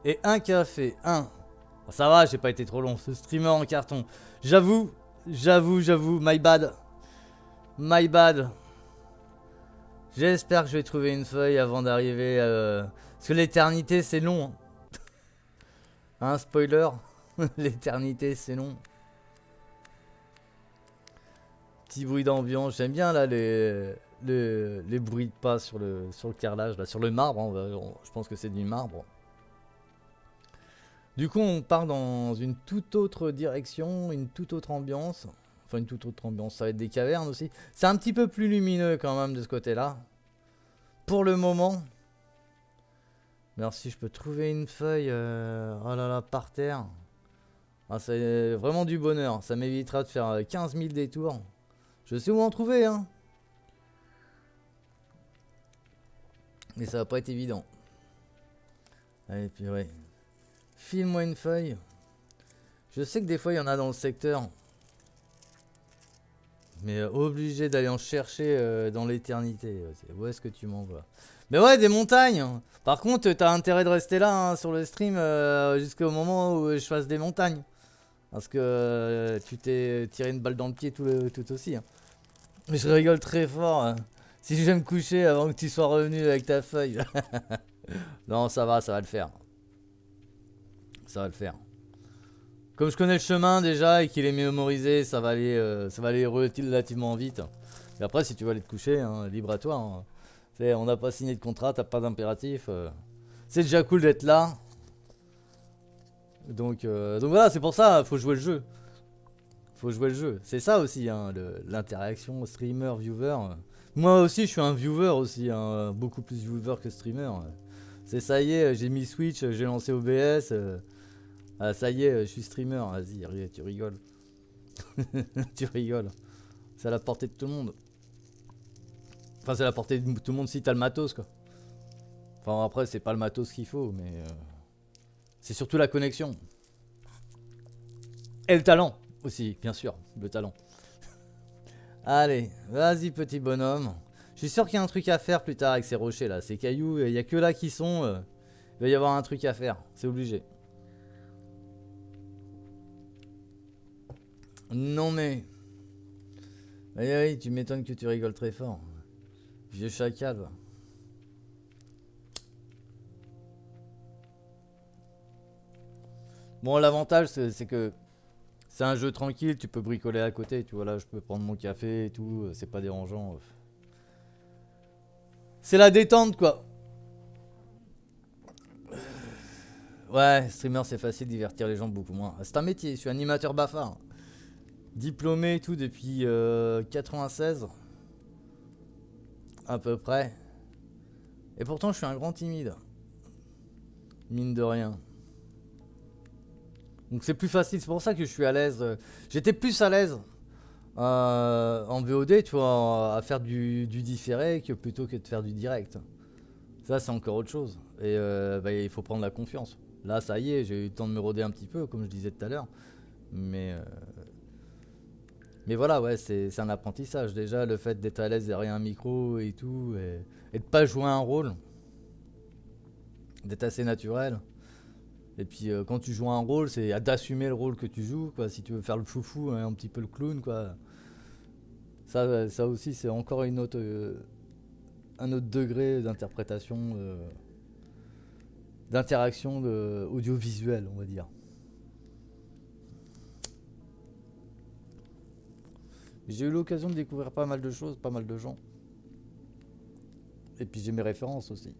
Et un café. Un. Oh, ça va, j'ai pas été trop long. Ce streamer en carton. J'avoue. My bad. My bad. J'espère que je vais trouver une feuille avant d'arriver. Parce que l'éternité, c'est long. Hein, spoiler. L'éternité, c'est long. Petit bruit d'ambiance. J'aime bien là les bruits de pas sur le carrelage, là, sur le marbre. Je pense que c'est du marbre. Du coup, on part dans une toute autre direction, une toute autre ambiance. Enfin, une toute autre ambiance. Ça va être des cavernes aussi. C'est un petit peu plus lumineux quand même de ce côté-là. Pour le moment. Alors si je peux trouver une feuille oh là là, par terre. Ah, c'est vraiment du bonheur. Ça m'évitera de faire 15 000 détours. Je sais où en trouver, hein. Mais ça va pas être évident. Allez, puis ouais. File-moi une feuille. Je sais que des fois il y en a dans le secteur. Mais obligé d'aller en chercher dans l'éternité. Où est-ce que tu m'envoies? Mais ouais, des montagnes. Par contre, t'as intérêt de rester là hein, sur le stream jusqu'au moment où je fasse des montagnes. Parce que tu t'es tiré une balle dans le pied tout aussi. Hein. Mais je rigole très fort. Hein. Si je vais me coucher avant que tu sois revenu avec ta feuille. Non, ça va le faire. Ça va le faire. Comme je connais le chemin déjà et qu'il est mémorisé, ça va aller relativement vite. Et après, si tu veux aller te coucher, hein, libre à toi. Hein. On n'a pas signé de contrat, t'as pas d'impératif. C'est déjà cool d'être là. Donc voilà, c'est pour ça, faut jouer le jeu. Faut jouer le jeu. C'est ça aussi, hein, l'interaction streamer-viewer. Moi aussi, je suis un viewer aussi, hein, beaucoup plus viewer que streamer. C'est ça y est, j'ai mis Switch, j'ai lancé OBS. Ah, ça y est, je suis streamer. Vas-y, tu rigoles. Tu rigoles. C'est à la portée de tout le monde. Enfin, c'est à la portée de tout le monde si t'as le matos, quoi. Enfin, après, c'est pas le matos qu'il faut, mais... c'est surtout la connexion. Et le talent aussi, bien sûr, le talent. Allez, vas-y, petit bonhomme. Je suis sûr qu'il y a un truc à faire plus tard avec ces rochers, là. Ces cailloux, il n'y a que là qui sont... il va y avoir un truc à faire, c'est obligé. Non mais... Oui, tu m'étonnes que tu rigoles très fort. Vieux chacal, va. Bon, l'avantage, c'est que c'est un jeu tranquille, tu peux bricoler à côté, tu vois, là, je peux prendre mon café et tout, c'est pas dérangeant. C'est la détente, quoi. Ouais, streamer, c'est facile, divertir les gens beaucoup moins. C'est un métier, je suis animateur bafard. Diplômé et tout depuis 96. À peu près. Et pourtant, je suis un grand timide. Mine de rien. Donc c'est plus facile, c'est pour ça que je suis à l'aise. J'étais plus à l'aise en VOD, tu vois, à faire du différé que plutôt que de faire du direct. Ça, c'est encore autre chose. Et il faut prendre la confiance. Là, ça y est, j'ai eu le temps de me roder un petit peu, comme je disais tout à l'heure. Mais voilà, ouais, c'est un apprentissage. Déjà, le fait d'être à l'aise derrière un micro et tout, et de pas jouer un rôle, d'être assez naturel. Et puis quand tu joues un rôle, c'est d'assumer le rôle que tu joues, quoi. Si tu veux faire le foufou, hein, un petit peu le clown, quoi. Ça aussi, c'est encore un autre degré d'interprétation, d'interaction audiovisuelle, on va dire. J'ai eu l'occasion de découvrir pas mal de choses, pas mal de gens. Et puis j'ai mes références aussi.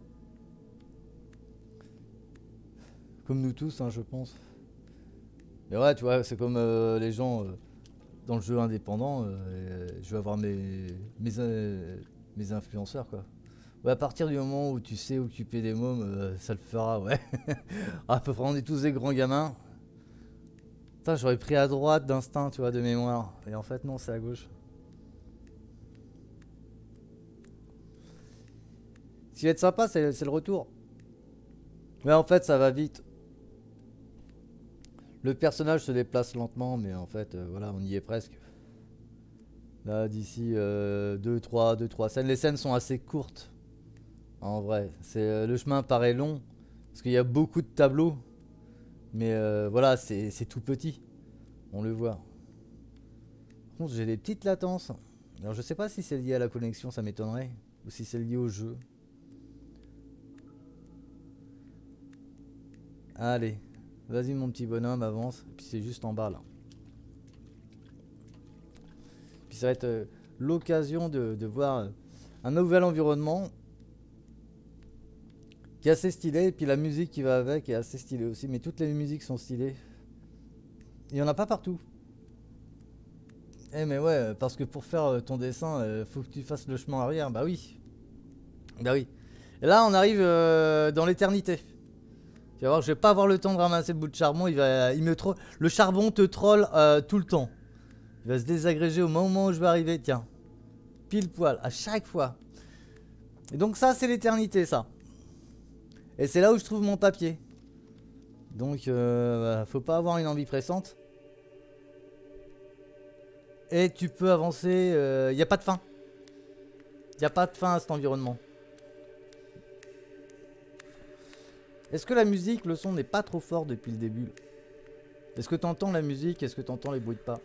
Comme nous tous, hein, je pense. Mais ouais, tu vois, c'est comme les gens dans le jeu indépendant. Je vais avoir mes influenceurs, quoi. Ouais, à partir du moment où tu sais occuper des mômes, ça le fera, ouais. À peu près, on est tous des grands gamins. Putain, j'aurais pris à droite d'instinct, tu vois, de mémoire. Et en fait, non, c'est à gauche. Ce qui va être sympa, c'est le retour. Mais en fait, ça va vite. Le personnage se déplace lentement, mais en fait, voilà, on y est presque. Là, d'ici 2-3 scènes. Les scènes sont assez courtes. En vrai, le chemin paraît long, Parce qu'il y a beaucoup de tableaux. Mais voilà, c'est tout petit. On le voit. Par contre, j'ai des petites latences. Alors je sais pas si c'est lié à la connexion, ça m'étonnerait. Ou si c'est lié au jeu. Allez. Vas-y mon petit bonhomme, avance. Et puis c'est juste en bas là. Puis ça va être l'occasion de voir un nouvel environnement. Qui est assez stylé. Et puis la musique qui va avec est assez stylée aussi. Mais toutes les musiques sont stylées. Il n'y en a pas partout. Eh mais ouais, parce que pour faire ton dessin, faut que tu fasses le chemin arrière. Bah oui. Bah oui. Et là, on arrive dans l'éternité. Tu vas voir, je vais pas avoir le temps de ramasser le bout de charbon. Le charbon te troll tout le temps. Il va se désagréger au moment où je vais arriver. Tiens, pile poil, à chaque fois. Et donc ça, c'est l'éternité, ça. Et c'est là où je trouve mon papier. Donc, faut pas avoir une envie pressante. Et tu peux avancer. Il n'y a pas de fin. Il n'y a pas de fin à cet environnement. Est-ce que la musique, le son n'est pas trop fort depuis le début? Est-ce que tu entends la musique? Est-ce que tu entends les bruits de pas?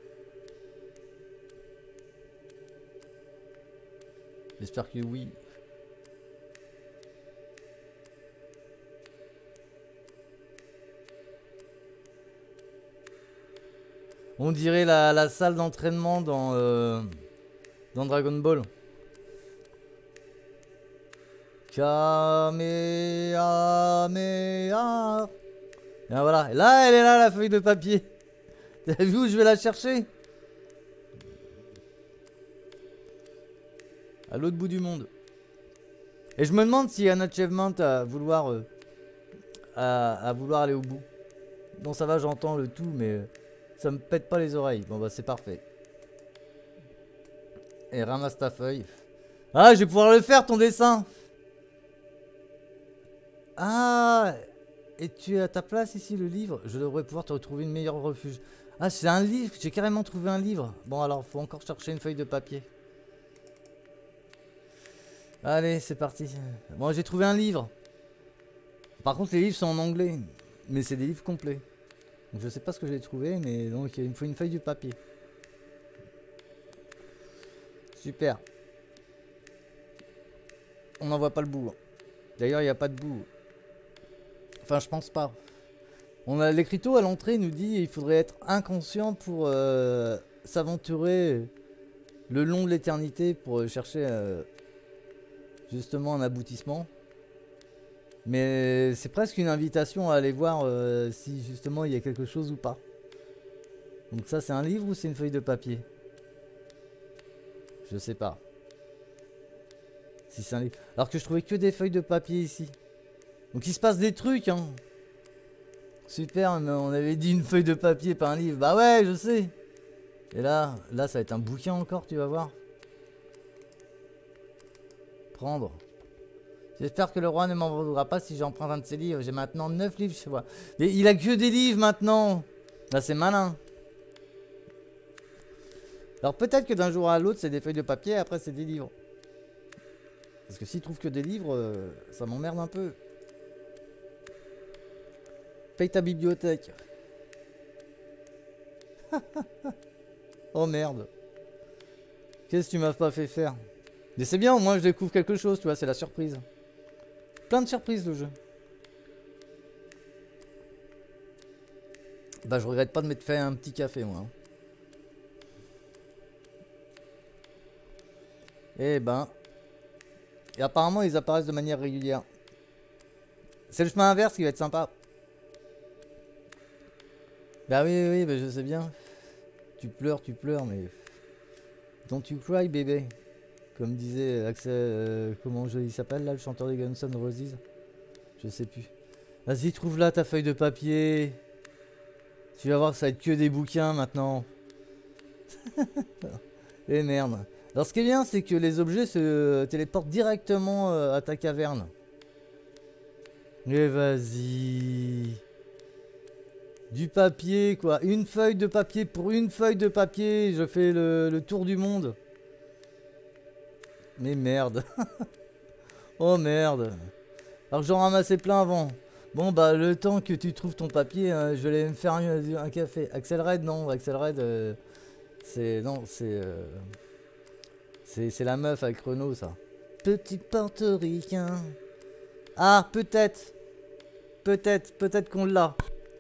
J'espère que oui. On dirait la salle d'entraînement dans Dragon Ball. Kamehameha. Et voilà. Et là, elle est là, la feuille de papier. T'as vu où je vais la chercher? À l'autre bout du monde. Et je me demande s'il y a un achievement à vouloir aller au bout. Bon, ça va, j'entends le tout, mais ça me pète pas les oreilles. Bon, bah, c'est parfait. Et ramasse ta feuille. Ah, je vais pouvoir le faire, ton dessin. Ah, et tu es à ta place ici, le livre. Je devrais pouvoir te retrouver une meilleure refuge. Ah, c'est un livre. J'ai carrément trouvé un livre. Bon, alors, faut encore chercher une feuille de papier. Allez, c'est parti. Bon, j'ai trouvé un livre. Par contre, les livres sont en anglais. Mais c'est des livres complets. Donc, je sais pas ce que j'ai trouvé, mais donc il me faut une feuille de papier. Super. On n'en voit pas le bout. D'ailleurs, il n'y a pas de bout. Enfin, je pense pas. On a l'écriteau à l'entrée nous dit il faudrait être inconscient pour s'aventurer le long de l'éternité pour chercher justement un aboutissement. Mais c'est presque une invitation à aller voir si justement il y a quelque chose ou pas. Donc ça c'est un livre ou c'est une feuille de papier? Je sais pas. Si c'est un livre. Alors que je trouvais que des feuilles de papier ici. Donc il se passe des trucs hein. Super, mais on avait dit une feuille de papier, pas un livre. Bah ouais, je sais. Et là ça va être un bouquin encore, tu vas voir. Prendre. J'espère que le roi ne m'en voudra pas si j'emprunte un de ses livres. J'ai maintenant 9 livres chez moi. Et il a que des livres maintenant. Là, c'est malin. Alors peut-être que d'un jour à l'autre, c'est des feuilles de papier, après c'est des livres. Parce que s'il trouve que des livres, ça m'emmerde un peu. Paye ta bibliothèque. Oh merde. Qu'est-ce que tu m'as pas fait faire? Mais c'est bien, au moins je découvre quelque chose, tu vois, c'est la surprise. Plein de surprises le jeu. Bah je regrette pas de m'être fait un petit café moi. Eh ben. Et apparemment ils apparaissent de manière régulière. C'est le chemin inverse qui va être sympa. Bah oui, bah je sais bien. Tu pleures, mais... Don't you cry, bébé. Comme disait Axel... comment il s'appelle là, le chanteur des Guns N' Roses? Je sais plus. Vas-y, trouve là ta feuille de papier. Tu vas voir que ça va être que des bouquins maintenant. Et merde. Alors ce qui est bien, c'est que les objets se téléportent directement à ta caverne. Et vas-y. Du papier quoi. Une feuille de papier pour une feuille de papier. Je fais le tour du monde. Mais merde. Oh merde. Alors que j'en ramassais plein avant. Bon bah le temps que tu trouves ton papier, je vais aller me faire un café. Axel Red, non, Axel Red, c'est... Non, c'est la meuf avec Renault, ça. Petit portoricain. Ah, peut-être. Peut-être qu'on l'a.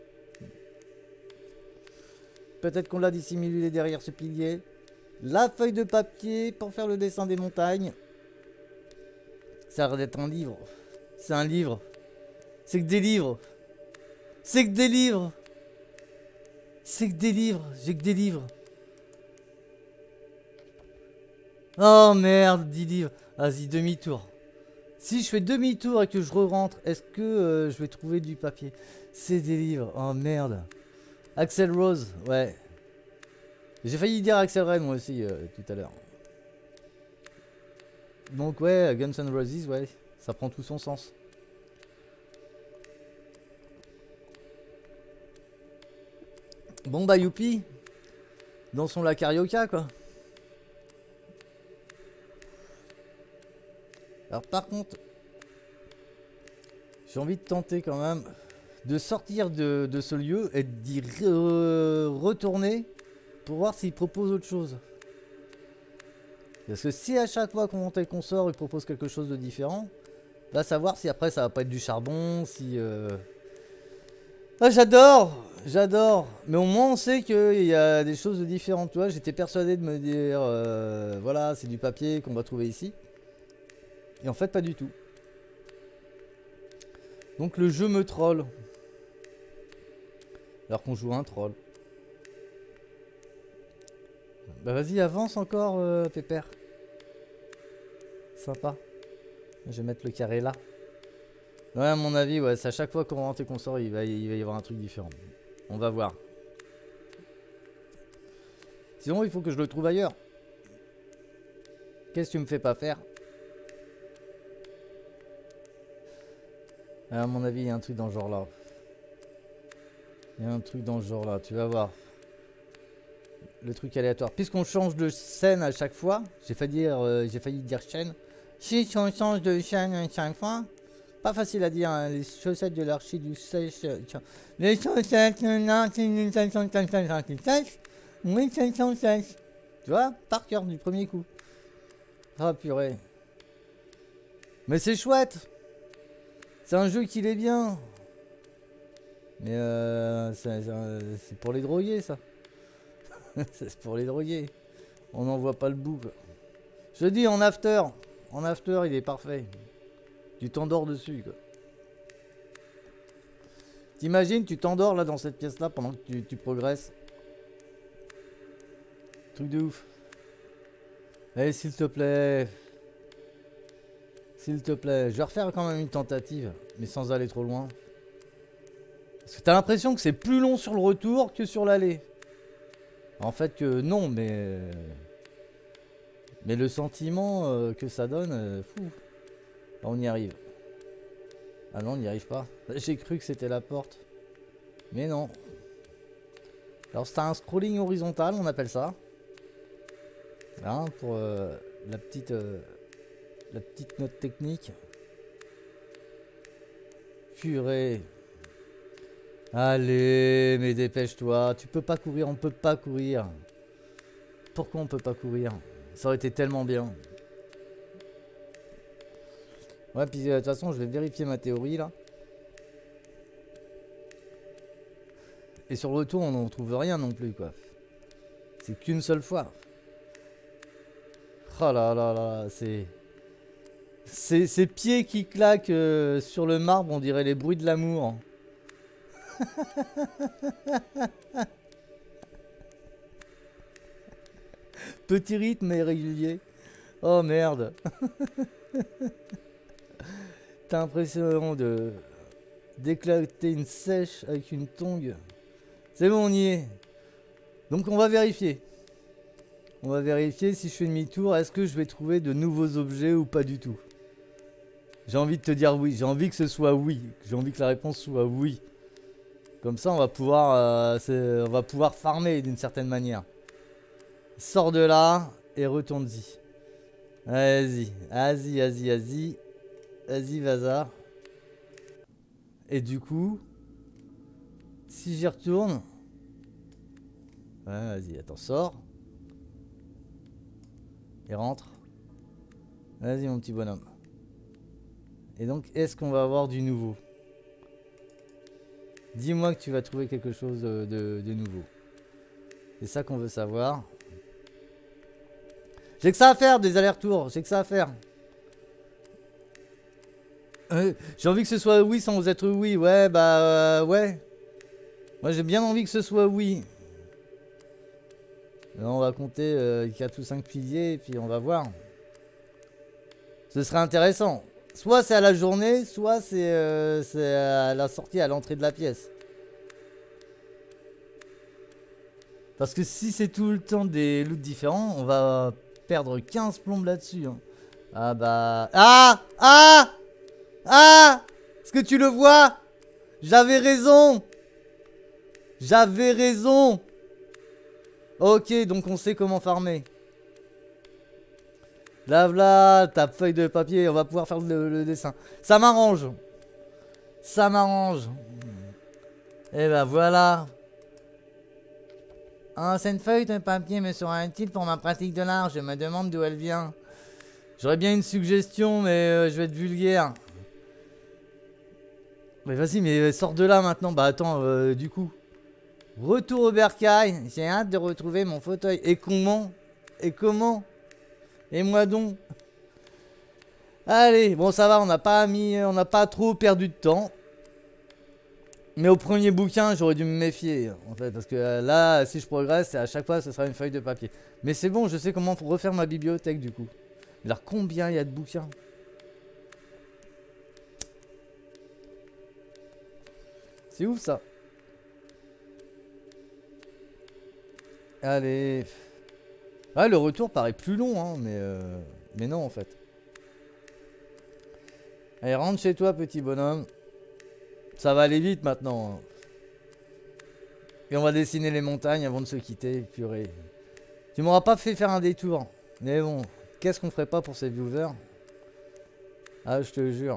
Peut-être qu'on l'a dissimulé derrière ce pilier. La feuille de papier pour faire le dessin des montagnes. Ça a l'air d'être un livre. C'est un livre. C'est que des livres. C'est que des livres. C'est que des livres. J'ai que des livres. Oh merde, 10 livres. Vas-y, demi-tour. Si je fais demi-tour et que je re-rentre, est-ce que je vais trouver du papier? C'est des livres. Oh merde. Axel Rose, ouais. J'ai failli dire Axel Red moi aussi tout à l'heure. Donc ouais, Guns N' Roses, ouais, ça prend tout son sens. Bon bah youpi. Dansons la carioca quoi. Alors par contre, j'ai envie de tenter quand même de sortir de ce lieu et d'y retourner pour voir s'il propose autre chose. Parce que si à chaque fois qu'on monte et qu'on sort, il propose quelque chose de différent, va savoir si après ça va pas être du charbon, si... Ah, j'adore. Mais au moins on sait qu'il y a des choses différentes. Tu vois, j'étais persuadé de me dire, voilà, c'est du papier qu'on va trouver ici. Et en fait, pas du tout. Donc le jeu me troll. Alors qu'on joue un troll. Bah vas-y, avance encore, Pépère. Sympa. Je vais mettre le carré là. Ouais, à mon avis, ouais, c'est à chaque fois qu'on rentre et qu'on sort, il va y avoir un truc différent. On va voir. Sinon, il faut que je le trouve ailleurs. Qu'est-ce que tu me fais pas faire? À mon avis, il y a un truc dans ce genre là. Il y a un truc dans ce genre là, tu vas voir. Le truc aléatoire. Puisqu'on change de scène à chaque fois, j'ai failli dire chaîne. Si on change de chaîne à chaque fois, pas facile à dire, hein, les chaussettes de l'archi du sèche. Les chaussettes, tu vois, par cœur du premier coup. Ah purée. Mais c'est chouette. C'est un jeu qui est bien. Mais c'est pour les drogués ça. C'est pour les drogués. On n'en voit pas le bout quoi. Je dis en after. En after il est parfait. Tu t'endors dessus quoi. T'imagines, tu t'endors là dans cette pièce là pendant que tu progresses. Truc de ouf. Allez s'il te plaît. S'il te plaît. Je vais refaire quand même une tentative. Mais sans aller trop loin. Parce que t'as l'impression que c'est plus long sur le retour que sur l'aller. En fait que non, mais le sentiment que ça donne, fou. Là, on y arrive. Ah non, on n'y arrive pas. J'ai cru que c'était la porte. Mais non. Alors c'est un scrolling horizontal, on appelle ça. Hein, pour la petite note technique. Purée. Allez, mais dépêche-toi. Tu peux pas courir, on peut pas courir. Pourquoi on peut pas courir? Ça aurait été tellement bien. Ouais, puis de toute façon, je vais vérifier ma théorie là. Et sur le retour, on n'en trouve rien non plus, quoi. C'est qu'une seule fois. Oh là là là, c'est... Ces pieds qui claquent sur le marbre, on dirait les bruits de l'amour. Petit rythme et régulier. Oh merde. T'as l'impression d'éclater une sèche avec une tongue. C'est bon, on y est. Donc on va vérifier. On va vérifier si je fais demi-tour, est-ce que je vais trouver de nouveaux objets ou pas du tout. J'ai envie de te dire oui. J'ai envie que ce soit oui. J'ai envie que la réponse soit oui. Comme ça, on va pouvoir farmer d'une certaine manière. Sors de là et retourne-y. Vas-y, vas-y, vas-y, vas-y. Vas-y, Vaza. Et du coup, si j'y retourne... Ouais, vas-y, attends, sors. Et rentre. Vas-y, mon petit bonhomme. Et donc, est-ce qu'on va avoir du nouveau? Dis-moi que tu vas trouver quelque chose de nouveau. C'est ça qu'on veut savoir. J'ai que ça à faire, des allers-retours. J'ai que ça à faire. J'ai envie que ce soit oui sans être oui. Ouais, bah ouais. Moi, j'ai bien envie que ce soit oui. Là, on va compter 4 ou 5 piliers et puis on va voir. Ce serait intéressant. Soit c'est à la journée, soit c'est à la sortie, à l'entrée de la pièce. Parce que si c'est tout le temps des loots différents, on va perdre 15 plombes là-dessus. Hein. Ah bah... Ah! Ah! Ah! Est-ce que tu le vois? J'avais raison! J'avais raison! Ok, donc on sait comment farmer. Là, ta feuille de papier, on va pouvoir faire le dessin. Ça m'arrange. Ça m'arrange. Et ben voilà. Ah, c'est une feuille de papier me sera-t-il pour ma pratique de l'art? Je me demande d'où elle vient. J'aurais bien une suggestion, mais je vais être vulgaire. Mais vas-y, mais sors de là maintenant. Bah attends, du coup. Retour au bercail. J'ai hâte de retrouver mon fauteuil. Et comment? Et comment? Et moi donc. Allez, bon ça va, on n'a pas trop perdu de temps. Mais au premier bouquin, j'aurais dû me méfier, en fait, parce que là, si je progresse, à chaque fois, ce sera une feuille de papier. Mais c'est bon, je sais comment refaire ma bibliothèque, du coup. Alors, combien il y a de bouquins? C'est ouf, ça. Allez. Ah, le retour paraît plus long, hein, mais non, en fait. Allez, rentre chez toi, petit bonhomme. Ça va aller vite, maintenant. Hein. Et on va dessiner les montagnes avant de se quitter, purée. Tu m'auras pas fait faire un détour. Mais bon, qu'est-ce qu'on ferait pas pour ces viewers? Ah, je te jure.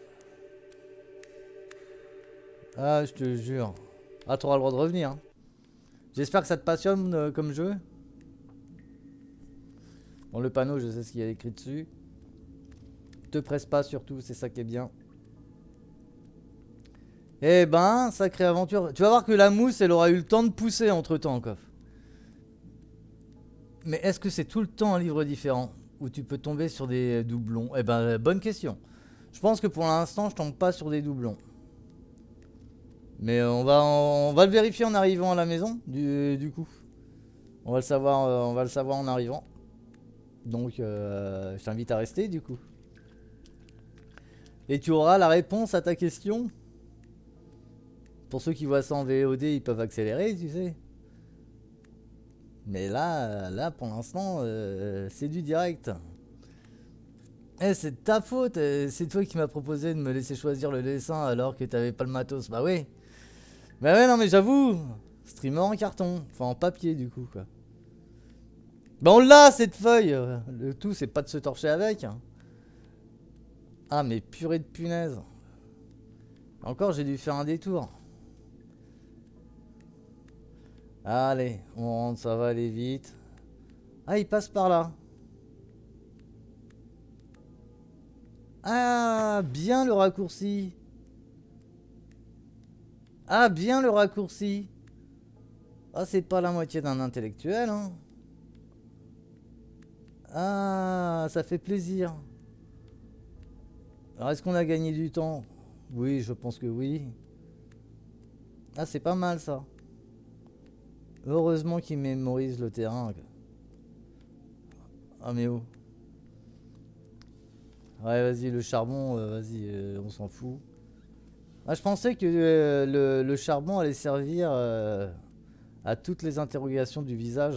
Ah, je te jure. Ah, t'auras le droit de revenir. Hein. J'espère que ça te passionne comme jeu. Bon, le panneau, je sais ce qu'il y a écrit dessus. Te presse pas surtout, c'est ça qui est bien. Eh ben, sacrée aventure. Tu vas voir que la mousse, elle aura eu le temps de pousser entre-temps, Coff. Mais est-ce que c'est tout le temps un livre différent? Ou tu peux tomber sur des doublons? Eh ben, bonne question. Je pense que pour l'instant, je tombe pas sur des doublons. Mais on va le vérifier en arrivant à la maison, du coup. On va le savoir en arrivant. Donc, je t'invite à rester, du coup. Et tu auras la réponse à ta question. Pour ceux qui voient ça en VOD, ils peuvent accélérer, tu sais. Mais là pour l'instant, c'est du direct. Eh, c'est de ta faute. C'est toi qui m'as proposé de me laisser choisir le dessin alors que t'avais pas le matos. Bah oui. Bah ouais, non mais j'avoue. Streamer en carton. Enfin en papier du coup quoi. Bah on l'a cette feuille. Le tout c'est pas de se torcher avec. Ah mais purée de punaise. Encore j'ai dû faire un détour. Allez, on rentre, ça va aller vite. Ah, il passe par là. Ah, bien le raccourci. Ah, bien le raccourci. Ah, c'est pas la moitié d'un intellectuel, hein. Ah, ça fait plaisir. Alors, est-ce qu'on a gagné du temps? Oui, je pense que oui. Ah, c'est pas mal, ça. Heureusement qu'il mémorise le terrain. Ah, mais oh. Ouais, vas-y, le charbon, vas-y, on s'en fout. Ah, je pensais que le charbon allait servir à toutes les interrogations du visage.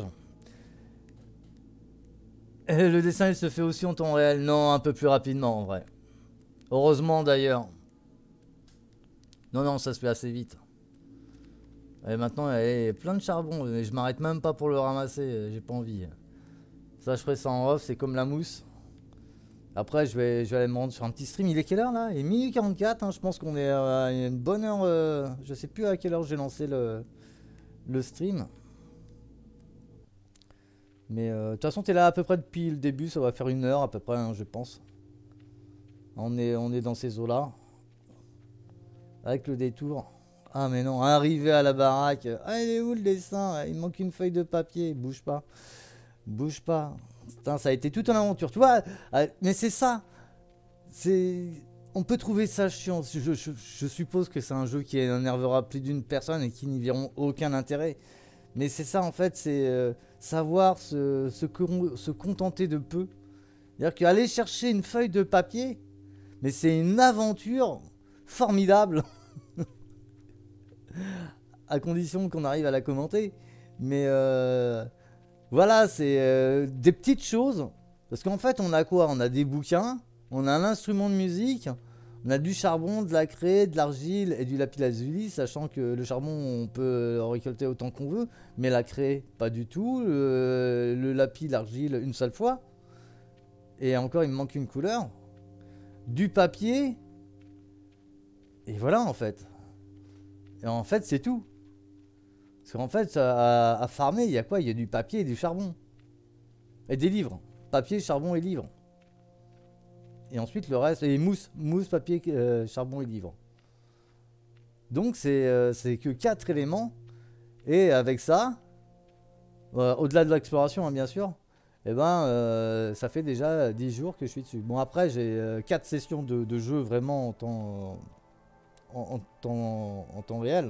Et le dessin, il se fait aussi en temps réel. Non, un peu plus rapidement, en vrai. Heureusement, d'ailleurs. Non, non, ça se fait assez vite. Et maintenant, il y a plein de charbon. Mais je m'arrête même pas pour le ramasser. J'ai pas envie. Ça, je ferai ça en off. C'est comme la mousse. Après, je vais aller me rendre sur un petit stream. Il est quelle heure là? Il est minuit 44, hein, je pense qu'on est à une bonne heure. Je sais plus à quelle heure j'ai lancé le stream. Mais de toute façon, t'es là à peu près depuis le début. Ça va faire une heure à peu près, hein, je pense. On est dans ces eaux-là. Avec le détour. Ah mais non, arrivé à la baraque. Ah, il est où le dessin? Il manque une feuille de papier. Bouge pas. Bouge pas. Putain, ça a été toute une aventure. Tu vois, mais c'est ça. On peut trouver ça chiant. Je suppose que c'est un jeu qui énervera plus d'une personne et qui n'y verront aucun intérêt. Mais c'est ça en fait, c'est savoir se contenter de peu. C'est-à-dire qu'aller chercher une feuille de papier, mais c'est une aventure formidable. À condition qu'on arrive à la commenter. Mais voilà, c'est des petites choses. Parce qu'en fait, on a quoi? On a des bouquins, on a un instrument de musique, on a du charbon, de la craie, de l'argile et du lapis-lazuli, sachant que le charbon, on peut le récolter autant qu'on veut, mais la craie, pas du tout. Le lapis, l'argile, une seule fois. Et encore, il me manque une couleur. Du papier. Et voilà, en fait. Et en fait, c'est tout. Parce qu'en fait, à farmer, il y a quoi? Il y a du papier et du charbon. Et des livres. Papier, charbon et livres. Et ensuite, le reste, et mousse, papier, charbon et livres. Donc, c'est que 4 éléments. Et avec ça, au-delà de l'exploration, hein, bien sûr, et ben, ça fait déjà 10 jours que je suis dessus. Bon, après, j'ai 4 sessions de jeu vraiment en temps réel.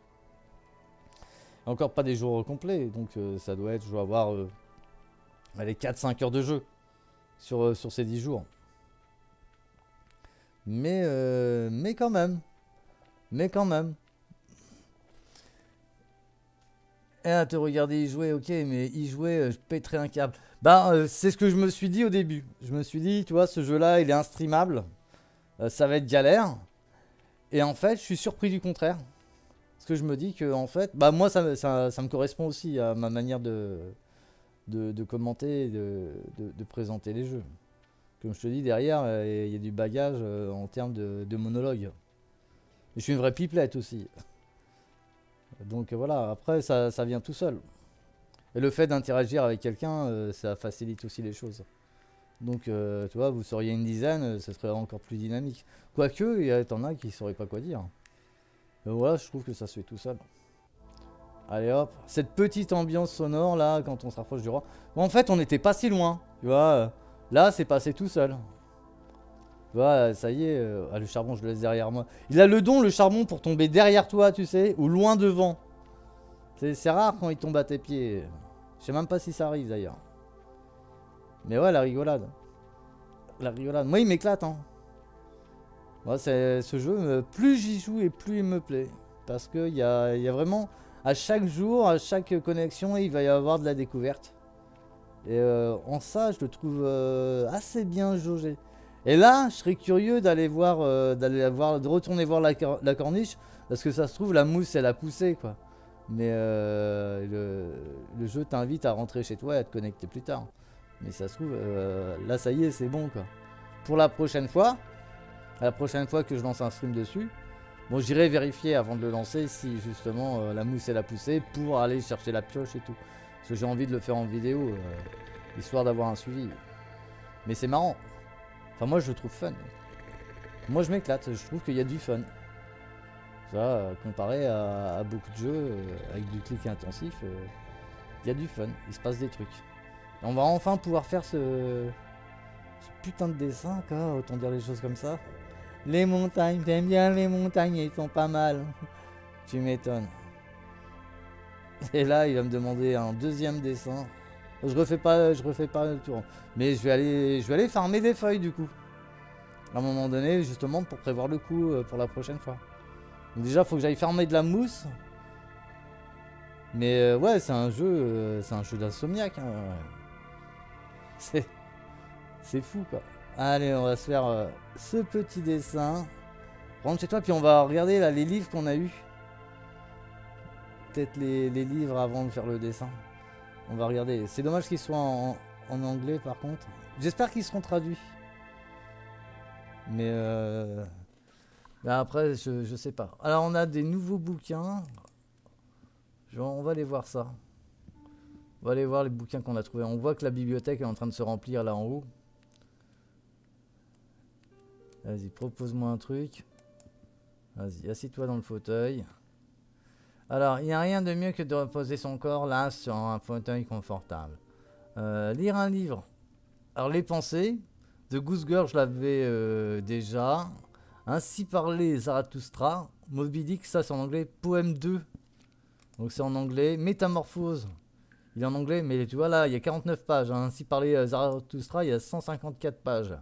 Encore pas des jours complets, donc ça doit être, je dois avoir allez, 4-5 heures de jeu sur ces 10 jours. Mais quand même. Mais quand même. Et à te regarder y jouer, ok, mais y jouer, je pèterais un câble. Bah, c'est ce que je me suis dit au début. Je me suis dit, tu vois, ce jeu-là, il est instreamable. Ça va être galère. Et en fait, je suis surpris du contraire. Parce que je me dis que, en fait, bah, moi, ça me correspond aussi à ma manière de commenter, de présenter les jeux. Comme je te dis, derrière, il y a du bagage en termes de monologue. Et je suis une vraie pipelette aussi. Donc voilà, après, ça vient tout seul. Et le fait d'interagir avec quelqu'un, ça facilite aussi les choses. Donc, tu vois, vous seriez une dizaine, ce serait encore plus dynamique. Quoique, il y en a qui ne sauraient pas quoi dire. Mais voilà, je trouve que ça se fait tout seul. Allez hop, cette petite ambiance sonore là, quand on se rapproche du roi. Bon, en fait, on n'était pas si loin. Tu vois, là, c'est passé tout seul. Tu vois, ça y est, le charbon, je le laisse derrière moi. Il a le don, le charbon, pour tomber derrière toi, tu sais, ou loin devant. C'est rare quand il tombe à tes pieds. Je sais même pas si ça arrive d'ailleurs. Mais ouais, la rigolade. La rigolade. Moi, il m'éclate, hein. Moi, c'est ce jeu, plus j'y joue et plus il me plaît. Parce qu'il y a vraiment, à chaque jour, à chaque connexion, il va y avoir de la découverte. Et en ça, je le trouve assez bien jaugé. Et là, je serais curieux d'aller voir, de retourner voir la corniche. Parce que ça se trouve, la mousse, elle a poussé, quoi. Mais le jeu t'invite à rentrer chez toi et à te connecter plus tard. Mais ça se trouve, là, ça y est, c'est bon, quoi. Pour la prochaine fois que je lance un stream dessus, bon, j'irai vérifier avant de le lancer si justement la mousse elle a poussé pour aller chercher la pioche et tout. Parce que j'ai envie de le faire en vidéo, histoire d'avoir un suivi. Mais c'est marrant. Enfin, moi je le trouve fun. Moi je m'éclate, je trouve qu'il y a du fun. Ça, comparé à beaucoup de jeux avec du clic intensif, il y a du fun, il se passe des trucs. Et on va enfin pouvoir faire ce putain de dessin, quoi, autant dire les choses comme ça. Les montagnes, j'aime bien les montagnes, ils sont pas mal. Tu m'étonnes. Et là, il va me demander un deuxième dessin. Je refais pas le tour. Mais je vais aller farmer des feuilles du coup. À un moment donné, justement, pour prévoir le coup pour la prochaine fois. Donc déjà, faut que j'aille farmer de la mousse. Mais ouais, c'est un jeu d'insomniaque. Hein. C'est fou quoi. Allez, on va se faire ce petit dessin. Rentre chez toi, puis on va regarder là les livres qu'on a eu. Peut-être les livres avant de faire le dessin. On va regarder. C'est dommage qu'ils soient en anglais par contre. J'espère qu'ils seront traduits. Mais là, après, je sais pas. Alors, on a des nouveaux bouquins. On va aller voir ça. On va aller voir les bouquins qu'on a trouvés. On voit que la bibliothèque est en train de se remplir là en haut. Vas-y, propose-moi un truc. Vas-y, assis-toi dans le fauteuil. Alors, il n'y a rien de mieux que de reposer son corps là sur un fauteuil confortable. Lire un livre. Alors, Les Pensées de Goose Girl, je l'avais déjà. Ainsi parlait Zarathustra. Moby Dick, ça c'est en anglais. Poème 2. Donc c'est en anglais. Métamorphose. Il est en anglais, mais tu vois là, il y a 49 pages. Hein. Ainsi parlait Zarathustra, il y a 154 pages.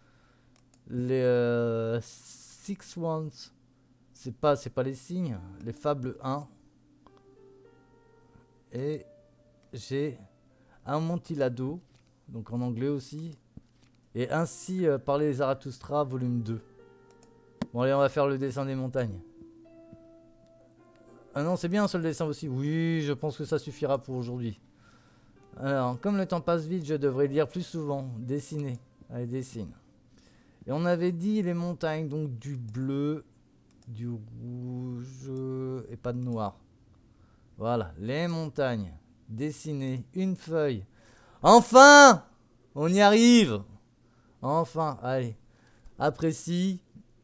Les Six Ones, c'est pas les signes. Les fables 1. Et j'ai Amontillado, donc en anglais aussi. Et Ainsi parlait Zarathustra, volume 2. Bon allez, on va faire le dessin des montagnes. Ah non, c'est bien un seul dessin aussi. Oui, je pense que ça suffira pour aujourd'hui. Alors, comme le temps passe vite, je devrais lire plus souvent. Dessiner. Allez, dessine. Et on avait dit les montagnes, donc du bleu, du rouge et pas de noir. Voilà, les montagnes. Dessiner une feuille. Enfin! On y arrive! Enfin, allez. Apprécie.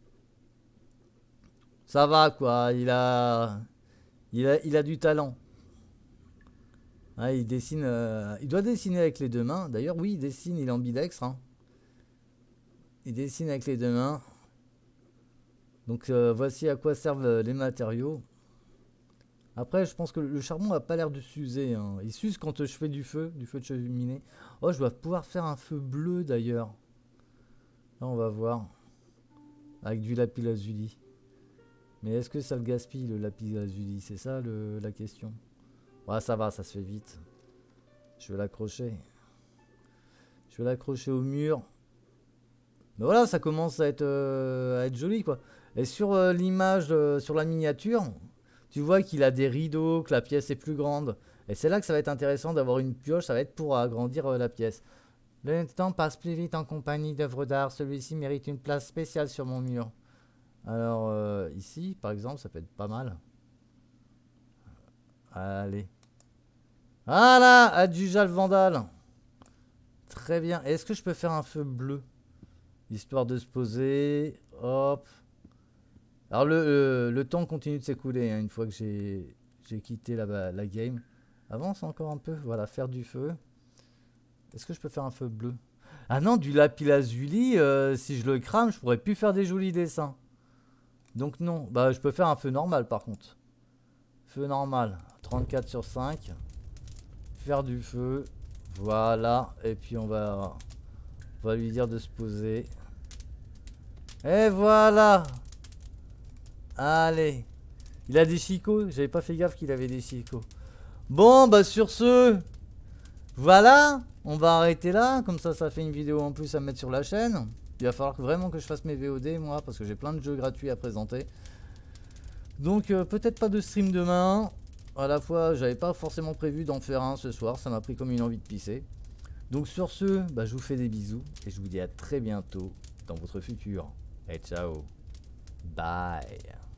Ça va quoi, il a du talent. Ah, il dessine. Il doit dessiner avec les deux mains. D'ailleurs, oui, il dessine, il est ambidextre. Hein. Il dessine avec les deux mains. Donc, voici à quoi servent les matériaux. Après, je pense que le charbon n'a pas l'air de s'user. Hein. Il s'use quand je fais du feu de cheminée. Oh, je dois pouvoir faire un feu bleu d'ailleurs. Là, on va voir. Avec du lapis lazuli. Mais est-ce que ça le gaspille le lapis lazuli? C'est ça la question. Ouais, ça va, ça se fait vite. Je vais l'accrocher. Je vais l'accrocher au mur. Mais voilà, ça commence à être joli quoi. Et sur l'image, sur la miniature, tu vois qu'il a des rideaux, que la pièce est plus grande. Et c'est là que ça va être intéressant d'avoir une pioche, ça va être pour agrandir la pièce. Le temps passe plus vite en compagnie d'œuvres d'art. Celui-ci mérite une place spéciale sur mon mur. Alors ici, par exemple, ça peut être pas mal. Allez. Voilà, Adjuja le Vandale. Très bien. Est-ce que je peux faire un feu bleu? Histoire de se poser. Hop. Alors le temps continue de s'écouler hein, une fois que j'ai quitté la game. Avance encore un peu. Voilà, faire du feu. Est-ce que je peux faire un feu bleu? Ah non, du lapis lazuli, si je le crame, je pourrais plus faire des jolis dessins. Donc non. Bah je peux faire un feu normal par contre. Feu normal. 34 sur 5. Faire du feu. Voilà. Et puis on va lui dire de se poser. Et voilà. Allez. Il a des chicots. J'avais pas fait gaffe qu'il avait des chicots. Bon, bah sur ce. Voilà. On va arrêter là. Comme ça fait une vidéo en plus à mettre sur la chaîne. Il va falloir vraiment que je fasse mes VOD, moi. Parce que j'ai plein de jeux gratuits à présenter. Donc, peut-être pas de stream demain. À la fois, j'avais pas forcément prévu d'en faire un ce soir. Ça m'a pris comme une envie de pisser. Donc sur ce, bah, je vous fais des bisous. Et je vous dis à très bientôt dans votre futur. Et ciao. Bye.